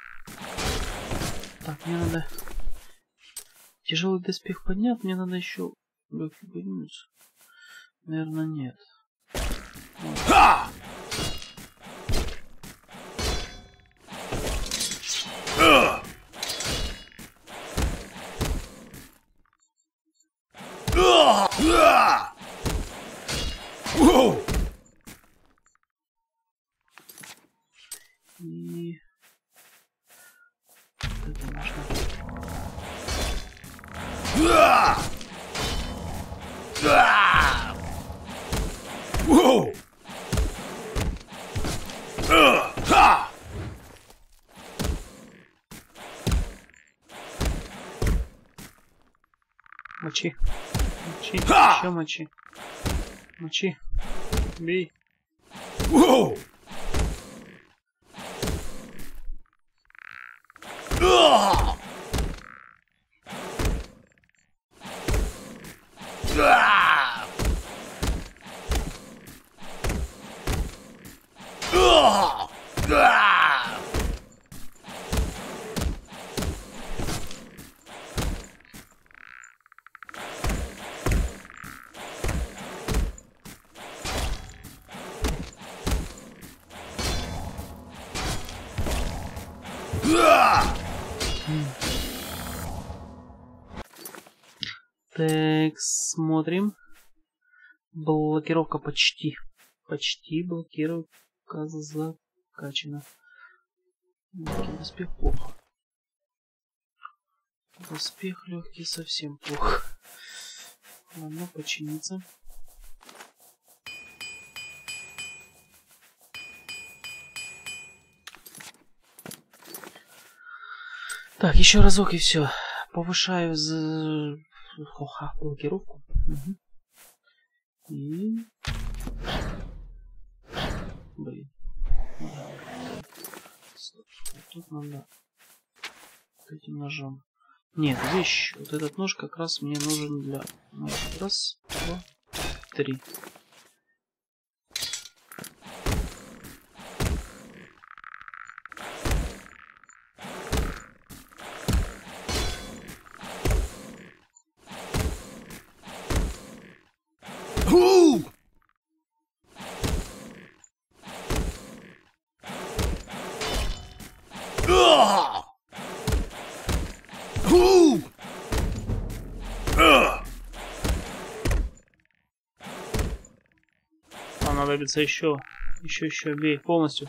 Так, мне надо тяжелый доспех поднять, мне надо еще легкий подняться. Наверное, нет. И... это можно... Мочи. Еще мочи. Мочи. Бей. Так, смотрим. Блокировка почти. Почти блокировка закачана. Доспех плохо. Доспех легкий совсем плохо. Ладно, починиться. Так, еще разок и все. Повышаю блокировку. Угу. И... блин. Тут надо этим ножом. Нет, вещь. Вот этот нож как раз мне нужен для... раз, два, три. Понадобится еще бей полностью.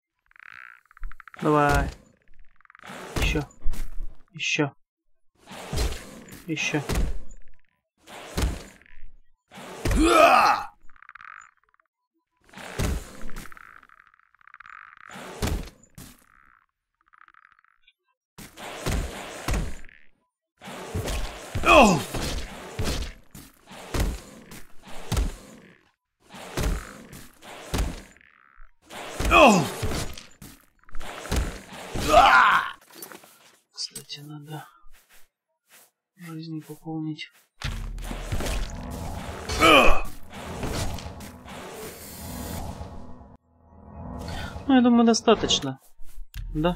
Давай. Еще. Еще. Кстати, надо жизни пополнить. Ну, я думаю, достаточно. Да?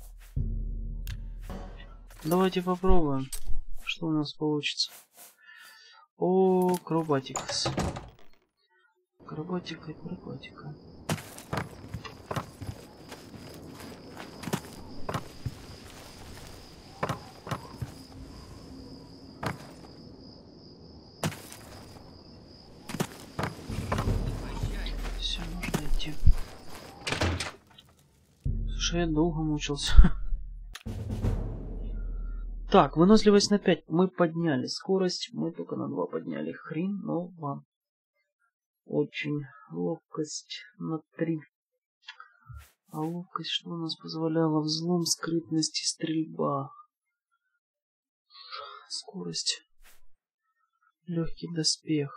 Давайте попробуем, что у нас получится. О, акробатикс. Акробатика, акробатика. Все, можно идти. Слушай, я долго мучился. Так, выносливость на 5 мы подняли. Скорость мы только на 2 подняли. Хрен, но вам. Очень. Ловкость на 3. А ловкость что у нас позволяла? Взлом, скрытность и стрельба. Скорость. Легкий доспех.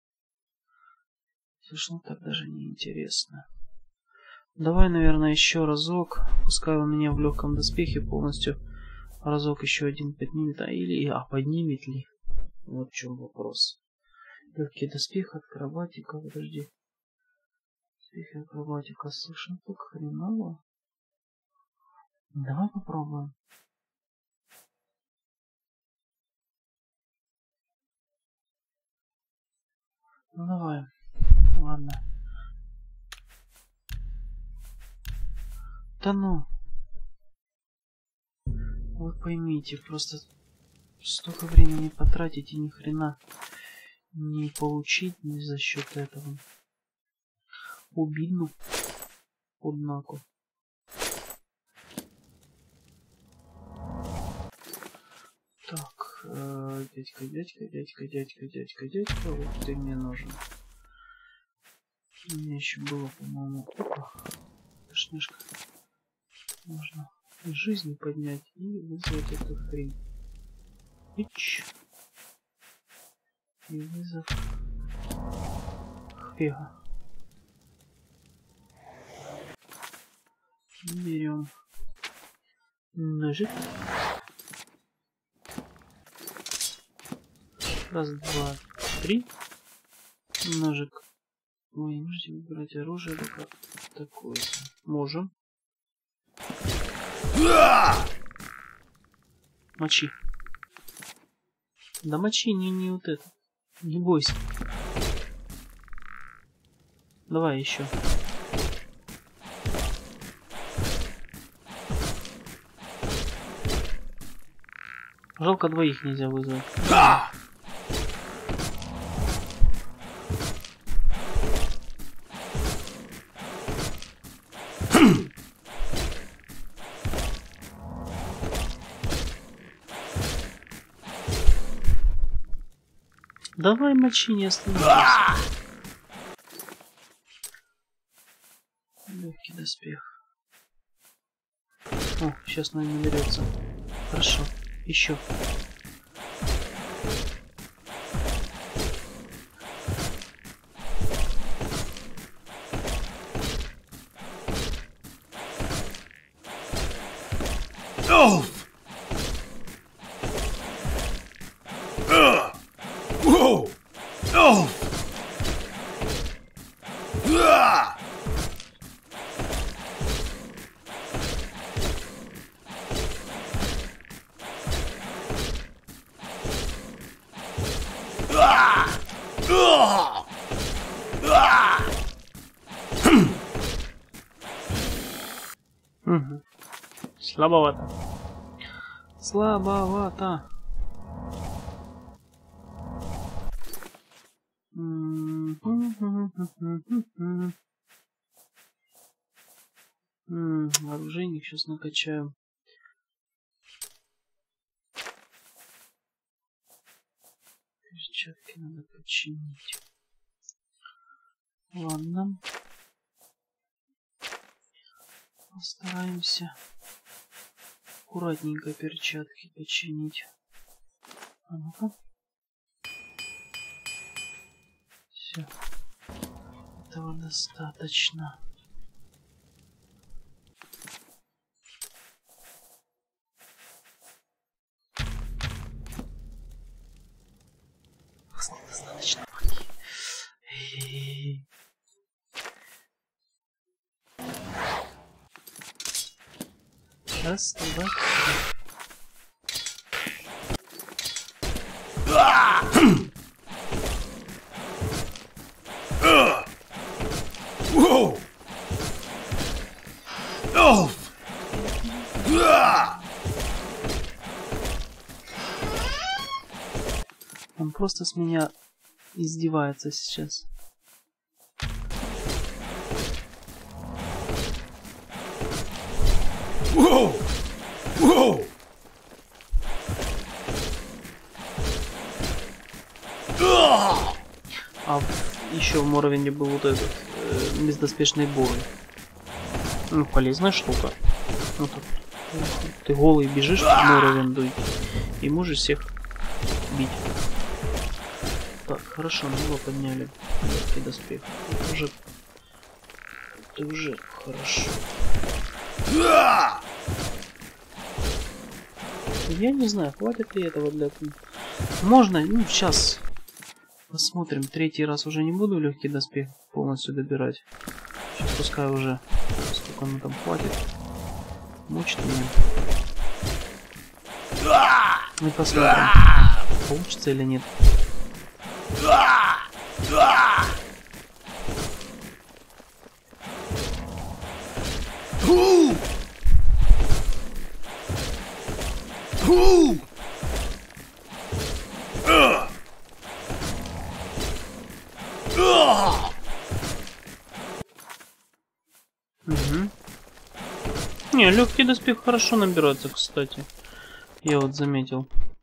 Слушай, ну так даже не интересно. Давай, наверное, еще разок. Пускай у меня в легком доспехе полностью. Разок еще один поднимет. Поднимет ли? Вот в чем вопрос. Легкий доспех, акробатика. Подожди. Доспех и акробатика. Слушай, ну так хреново. Давай попробуем. Ну давай. Ладно. Да ну. Вы поймите, просто столько времени потратить и ни хрена не получить ни за счет этого. Обидно. Однако. Так, дядька, вот ты мне нужен. У меня еще было, по-моему, шнышка. Можно жизни поднять и вызвать эту хрень. Ич. И вызов Хега. Берем ножик. Раз, два, три. Ножик. Вы можете выбрать оружие пока такое. Можем. Мочи. Да мочи, не вот это. Не бойся. Давай еще. Жалко, двоих нельзя вызвать. Давай мочи, не остановись. Легкий доспех. О, сейчас наверное наберется. Хорошо. Еще. Угу. Слабовато. Слабовато. Оружейник сейчас накачаем. перчатки надо починить. Ладно. Постараемся аккуратненько перчатки починить. А ну-ка. Все. Этого достаточно. Достаточно магии. Раз, два, три. Он просто с меня издевается сейчас. А еще в Морровинде был вот этот бездоспешный бой. Ну, полезная штука. Вот так. Ты голый бежишь в Морровинду и можешь всех бить. Так, хорошо, мы его подняли. Легкий доспех. Это уже хорошо. Я не знаю, хватит ли этого для... Можно, ну, сейчас посмотрим. Третий раз уже не буду легкий доспех полностью добирать. Сейчас пускай уже сколько оно там хватит. Мучит меня. Мы посмотрим, получится или нет. Угу. Не, легкий доспех хорошо набирается, кстати. Я вот заметил.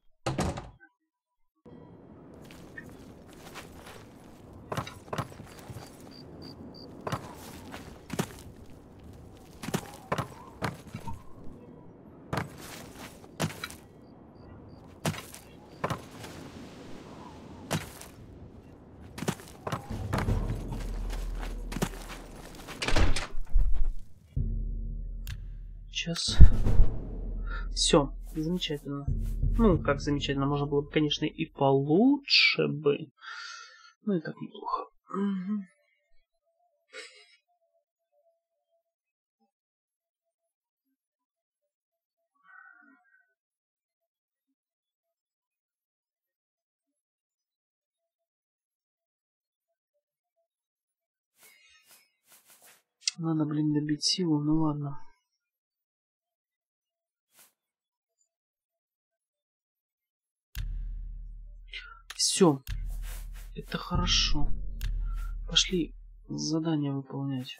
Сейчас. Все, замечательно. Ну, как замечательно, можно было бы, конечно, и получше бы. Ну и так неплохо. Угу. Надо, блин, добить силу, ну ладно. Все, это хорошо. Пошли задание выполнять.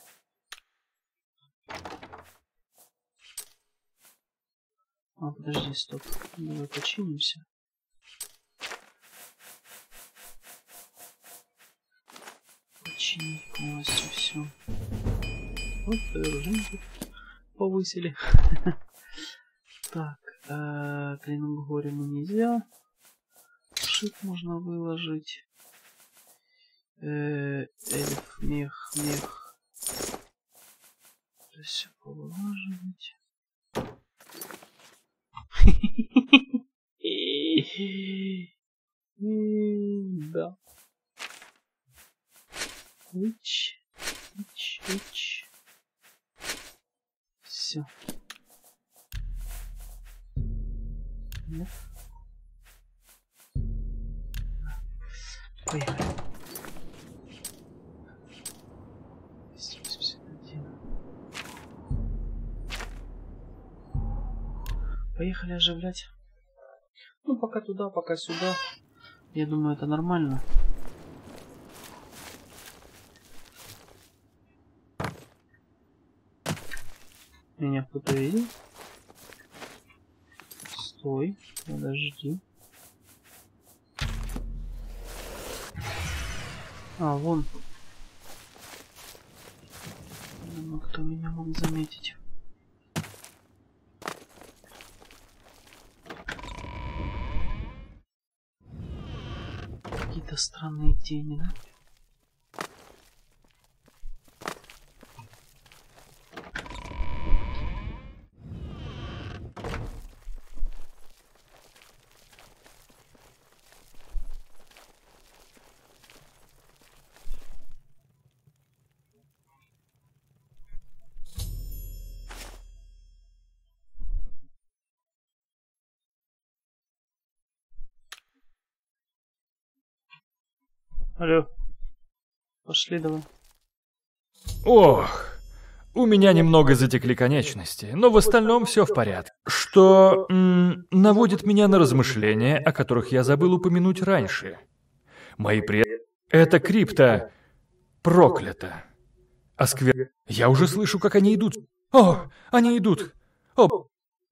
А, подожди, стоп. Давай починимся. Починить полностью все. Вот, оружие повысили. Так, клинок горя нельзя. Шип можно выложить. Эльф, мех. Это все повылаживать. Да. Ич. Все. Нет. Поехали. 281. Поехали оживлять. Ну, пока туда, пока сюда. Я думаю, это нормально. Меня кто-то видел? Стой, подожди. А, вон. Ну, кто меня мог заметить? Какие-то странные тени, да? Алло. Пошли давай. Ох, у меня немного затекли конечности, но в остальном все в порядке. Что наводит меня на размышления, о которых я забыл упомянуть раньше. Мои предки... Эта крипта проклята. Я уже слышу, как они идут. О, они идут. О.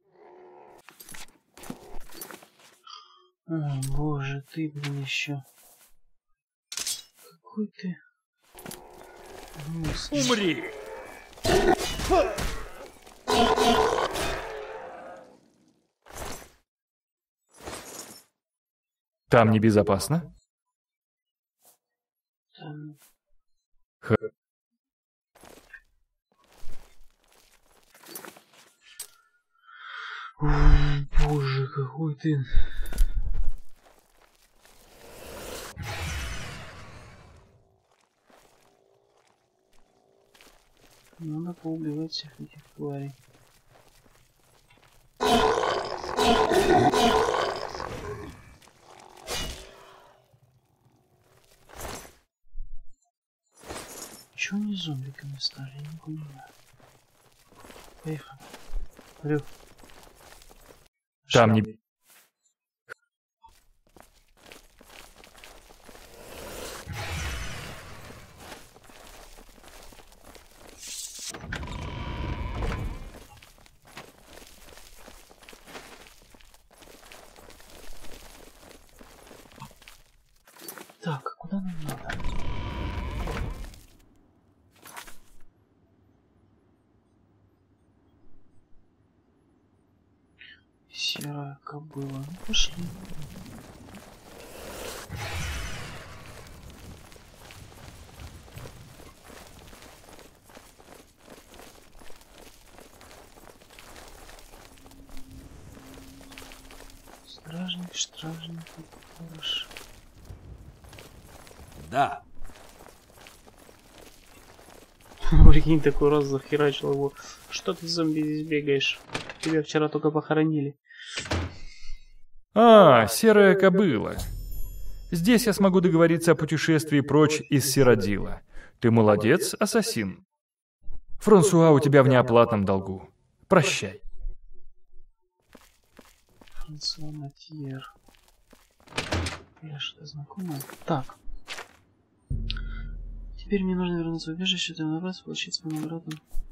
О, боже, ты, блин, еще. Какой ты... Умри! Там небезопасно? Там... Ой, боже, какой ты... Надо поубивать всех этих тварей. Чего они зомбиками стали? Я не понимаю. Поехали. Алло. Там не... Так, куда нам надо? Серая кобыла. Ну, пошли. Стражник, хорошо. Да. Прикинь, такой раз захерачил его. Что ты, зомби, здесь бегаешь? Тебя вчера только похоронили. А, серая кобыла. Здесь я смогу договориться о путешествии прочь из Сиродила. Ты молодец, ассасин. Франсуа у тебя в неоплатном долгу. Прощай. Франсуа Матьер. Я что-то знакомое. Так. Теперь мне нужно вернуться в убежище, ты раз получить свою награду.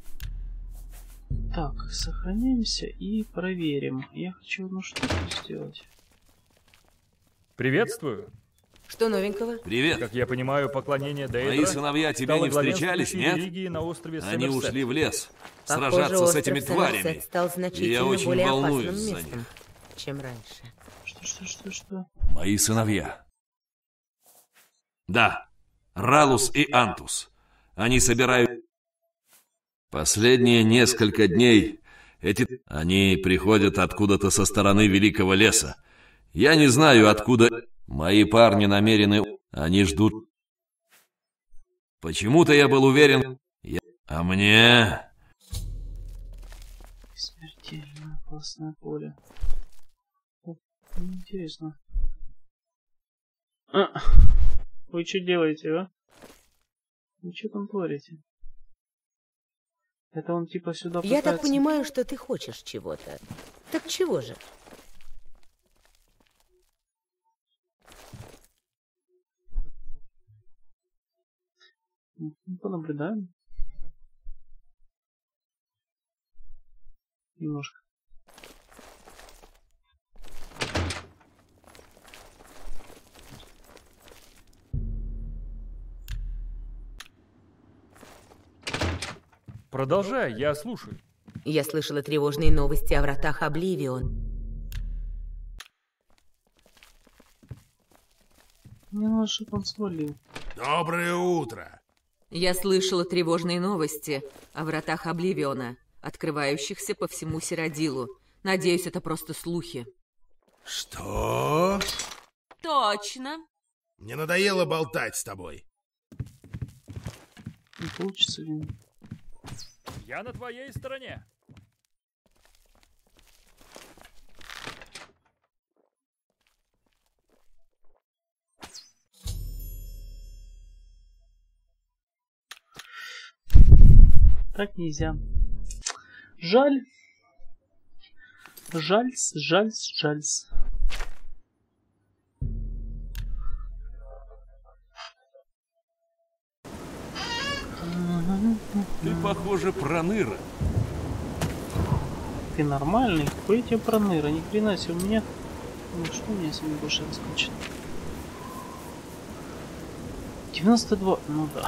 Так, сохраняемся и проверим. Я хочу одну штуку сделать. Приветствую. Что новенького? Привет. Как я понимаю, поклонение Дейдра... Мои сыновья тебе не встречались, нет? На острове Они Сомерсет. ушли в лес Похоже, сражаться с этими остров тварями. Сомерсет стал И значительно я очень более волнуюсь опасным за местом, них. чем раньше. Что? Мои сыновья. Да, Ралус и Антус. Они собирают... Последние несколько дней они приходят откуда-то со стороны Великого леса. Я не знаю, откуда... Мои парни намерены... Они ждут... Почему-то я был уверен... А мне... Смертельное опасное поле. О, интересно. Вы что делаете, а? Вы что там творите? Это он типа сюда Я пытается... так понимаю, что ты хочешь чего-то. Так чего же? Понаблюдаем. Немножко. Продолжай, я слушаю. Я слышала тревожные новости о вратах Обливион. Не надо, чтобы он свалил. Доброе утро. Я слышала тревожные новости о вратах Обливиона, открывающихся по всему Сиродилу. Надеюсь, это просто слухи. Что? Точно. Мне надоело болтать с тобой. Не получится ли? Я на твоей стороне. Так нельзя. Жаль. Жальс, жальс, жальс. Ты, похоже, проныра. Ты нормальный? Какой я тебе проныра? Ни хрена себе, у меня... Ну что у меня сегодня больше раскачано? 92... Ну да.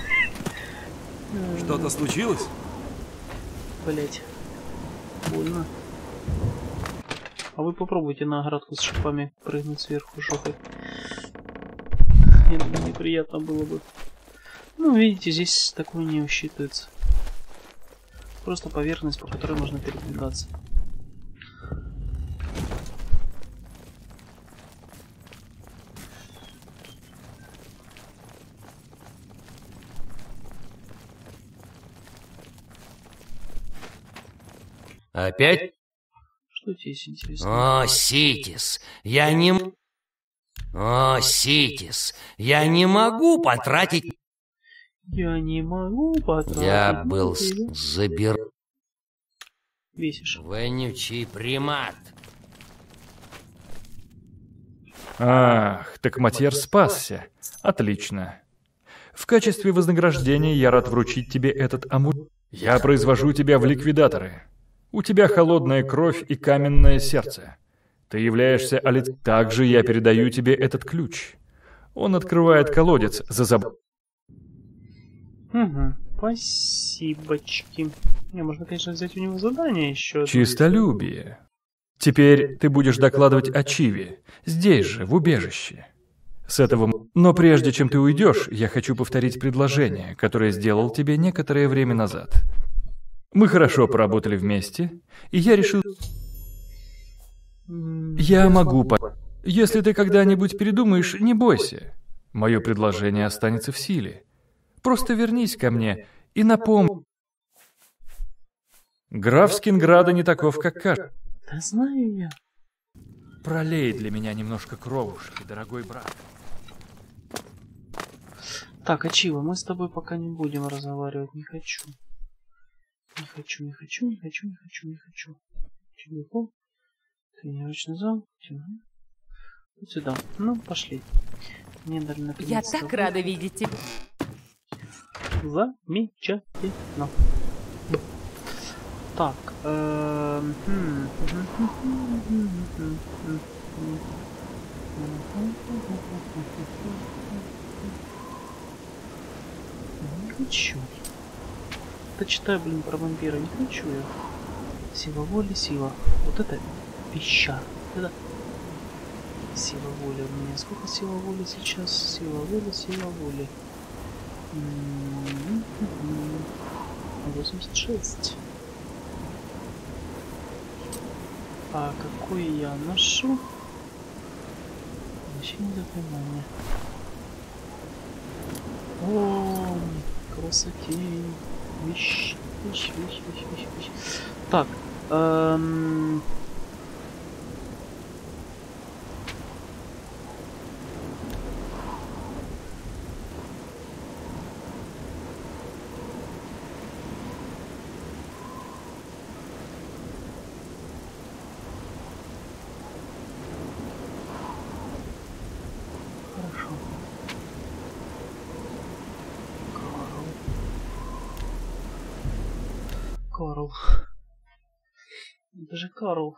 Что-то случилось? Блять. Больно. А вы попробуйте на оградку с шипами прыгнуть сверху жопой. Это неприятно было бы. Ну, видите, здесь такое не учитывается. Просто поверхность, по которой можно передвигаться. Опять? Что здесь интересно? О, Ситис, я не... О, Ситис, я не могу потратить... Я не могу потратить... Я был забер... Бесишь. Вонючий примат. Ах, так Матьер спасся. Отлично. В качестве вознаграждения я рад вручить тебе этот амулет. Я произвожу тебя в ликвидаторы. У тебя холодная кровь и каменное сердце. Ты являешься Также я передаю тебе этот ключ. Он открывает колодец за забор. Угу, спасибочки. Не, можно, конечно, взять у него задание еще. Чистолюбие. Теперь ты будешь докладывать о Чиве, здесь же, в убежище. С этого... Но прежде чем ты уйдешь, я хочу повторить предложение, которое сделал тебе некоторое время назад. Мы хорошо поработали вместе, и я решил... Я могу... Если ты когда-нибудь передумаешь, не бойся. Мое предложение останется в силе. Просто вернись ко мне и напомни... Граф Скинграда не таков, как кажется. Да знаю я. Пролей для меня немножко кровушки, дорогой брат. Так, Ачива, мы с тобой пока не будем разговаривать. Не хочу. Не хочу, не хочу, не хочу, не хочу, не хочу. Телефон. Тренировочный зал. Вот сюда. Ну, пошли. Мне дали наконец-то... Я так рада видеть тебя. Замечательно. Так. Не хочу. Почитаю, блин, про вампира. Не хочу я. Сила воли, сила. Вот это пища. Это сила воли у меня. Сколько сила воли сейчас? Сила воли, сила воли. 86. А какой я ношу? Вообще не запоминаю. О, красоте. Вещь. Так. Карл. Это же Карл.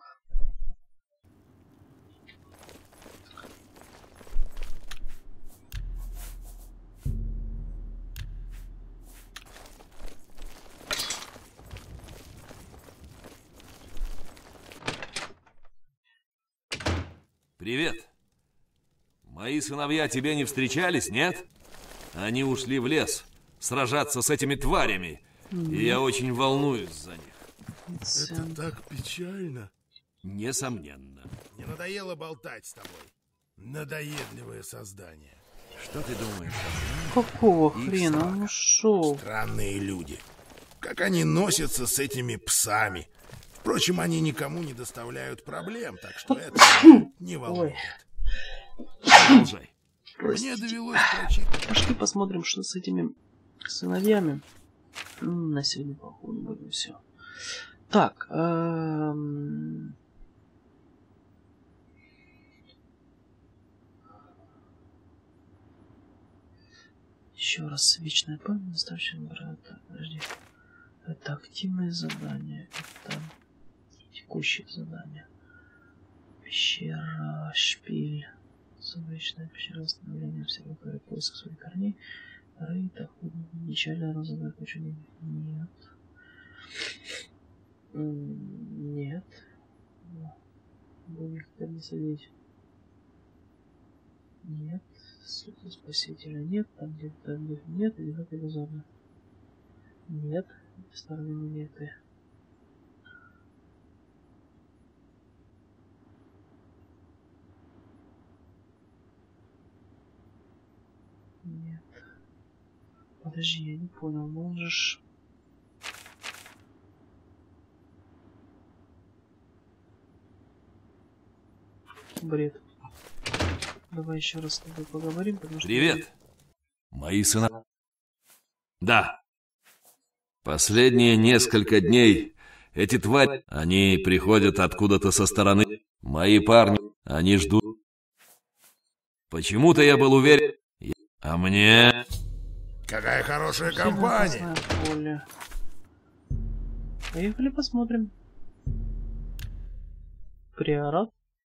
Привет. Мои сыновья тебе не встречались, нет? Они ушли в лес сражаться с этими тварями, и я очень волнуюсь за них. Это так печально. Несомненно. Не надоело болтать с тобой? Надоедливое создание. Что ты думаешь? Какого хрена он ушел? Странные люди. Как они носятся с этими псами. Впрочем, они никому не доставляют проблем, так что это не волнует. Продолжай. Мне довелось прочитать. Пошли посмотрим, что с этими сыновьями. На сегодня походу будем все. Так. Еще раз, вечная память, наставшая игра. Так, подожди. Это активное задание. Это текущее задание. Пещера, шпиль. Вечная пещера, восстановление обсерватории, поиск своих корней. Рейд, охотник, печально розовая куча. Нет. Нет. Буду хотя бы садить. Нет. Слезы спасителя нет. Там где нет. Или как иллюзорно. Нет. Старые монеты. Нет. Подожди, я не понял. Можешь... Бред. Давай еще раз с тобой поговорим, потому что... Привет. Мои сыновья. Да. Последние несколько дней эти твари, они приходят откуда-то со стороны. Мои парни, они ждут. Почему-то я был уверен, а мне... Какая хорошая компания. Поехали посмотрим. Приорат.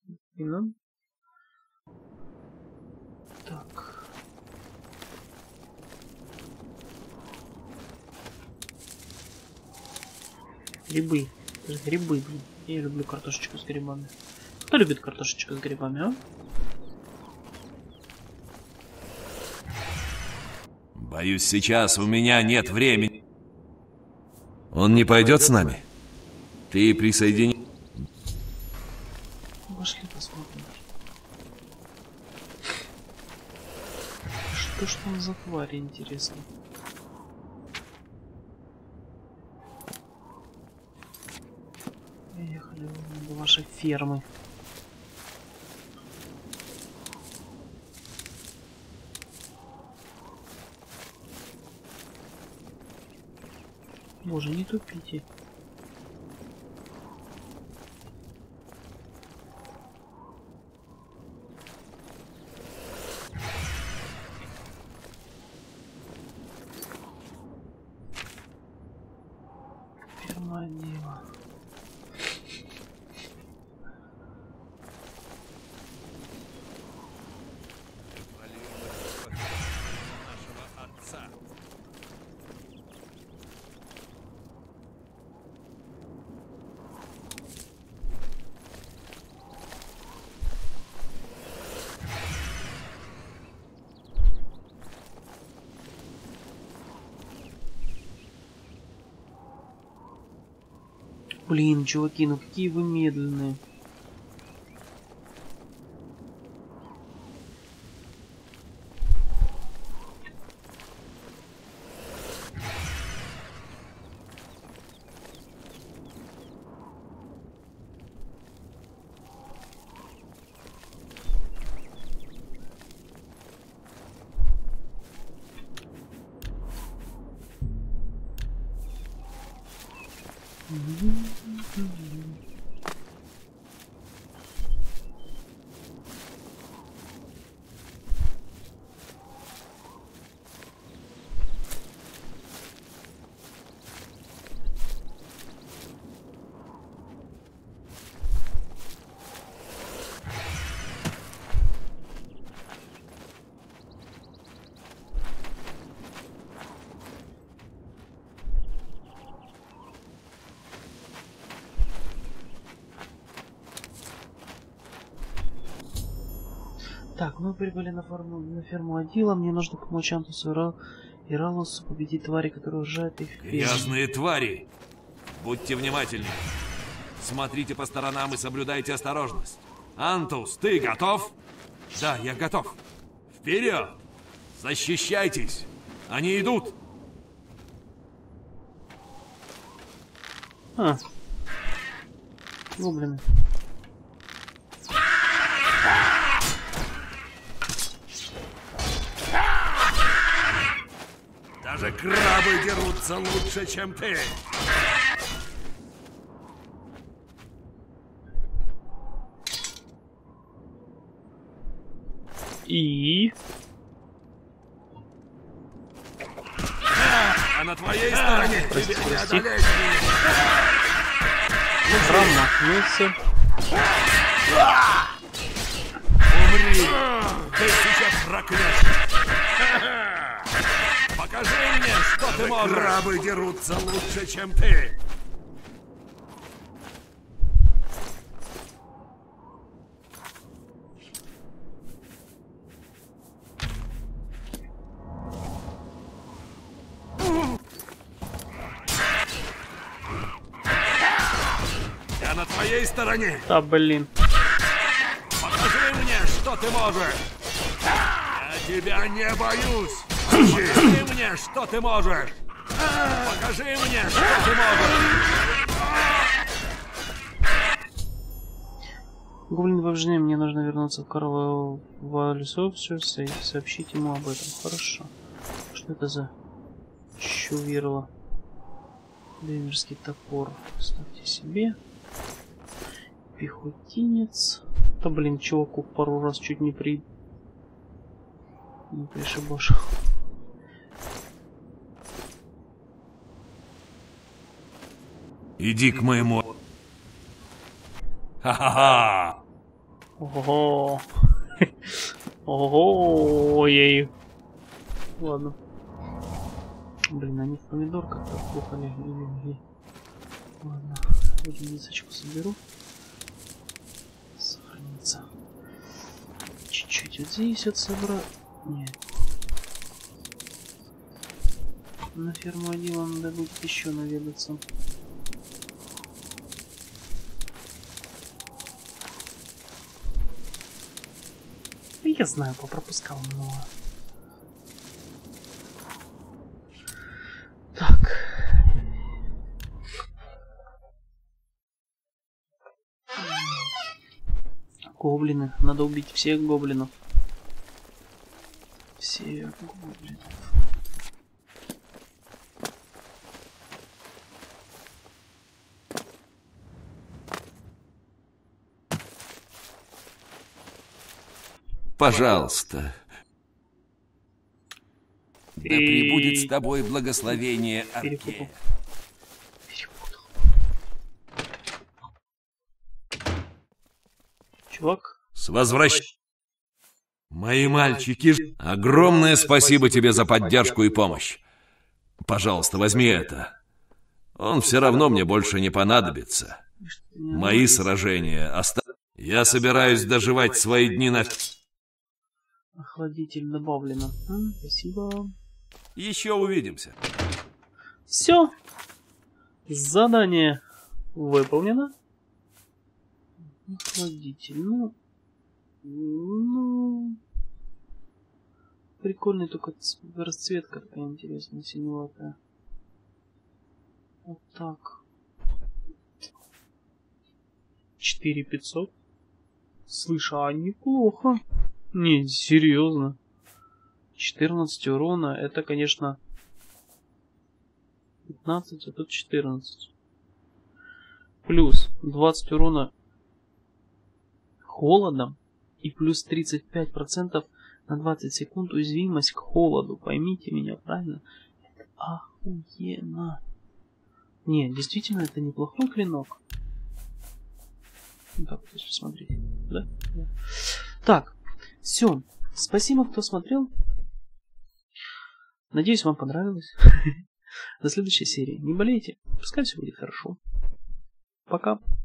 Так. Грибы. Грибы, блин. Я люблю картошечку с грибами. Кто любит картошечку с грибами, а? Боюсь, сейчас у меня нет времени. Он не пойдет с нами? Ты присоедини... Пошли посмотрим. Что ж там за твари, интересно? Поехали до вашей фермы. Боже, не тупите. Ферма дева. Блин, чуваки, ну какие вы медленные. Так, мы прибыли на ферму Адила. Мне нужно помочь Антусу и Ралусу победить твари, которые ужают их. Грязные твари! Будьте внимательны. Смотрите по сторонам и соблюдайте осторожность. Антус, ты готов? Да, я готов. Вперед! Защищайтесь! Они идут! Гоблины. Даже крабы дерутся лучше, чем ты! И... А на твоей стороне тебе не одолеть! Промахнулся. Умри! Ты сейчас проклят! Покажи мне, что ты можешь! Крабы дерутся лучше, чем ты! Я на твоей стороне! Да, блин. Покажи мне, что ты можешь! Я тебя не боюсь! Покажи мне, что ты можешь! Покажи мне, что ты можешь! Гоблин побеждение, мне нужно вернуться в Карлову лесовцу и сообщить ему об этом. Хорошо. Что это за чувирло? Денверский топор. Ставьте себе. Пехотинец. Да блин, чуваку пару раз чуть не пришибошил. Иди к моему... Ха-ха-ха! Ого! Ого! Ей! Ладно. Блин, они в помидор как-то плохо легли. Ладно, единицочку соберу. Сохранится. Чуть-чуть вот здесь вот собрать. Нет. На ферму Адила надо будет еще наведаться. Я знаю, попропускал много. Так. Гоблины. Надо убить всех гоблинов. Всех гоблинов. Пожалуйста. Да пребудет с тобой благословение Аркея. Чувак. С возвращением. Мои мальчики, огромное спасибо тебе за поддержку и помощь. Пожалуйста, возьми это. Он все равно мне больше не понадобится. Мои сражения Я собираюсь доживать свои дни на... Охладитель добавлено. Спасибо. Еще увидимся. Все. Задание выполнено. Охладитель. Ну... Прикольный, только расцветка такая интересная, синеватая. Вот так. 4500. Слышь, а неплохо. Не, серьезно. 14 урона, это, конечно, 15, а тут 14. Плюс 20 урона холодом и плюс 35% на 20 секунд уязвимость к холоду. Поймите меня правильно. Это охуенно. Не, действительно, это неплохой клинок. Ну, так, посмотреть. Да? Да. Так, все. Спасибо, кто смотрел. Надеюсь, вам понравилось. До следующей серии. Не болейте. Пускай все будет хорошо. Пока.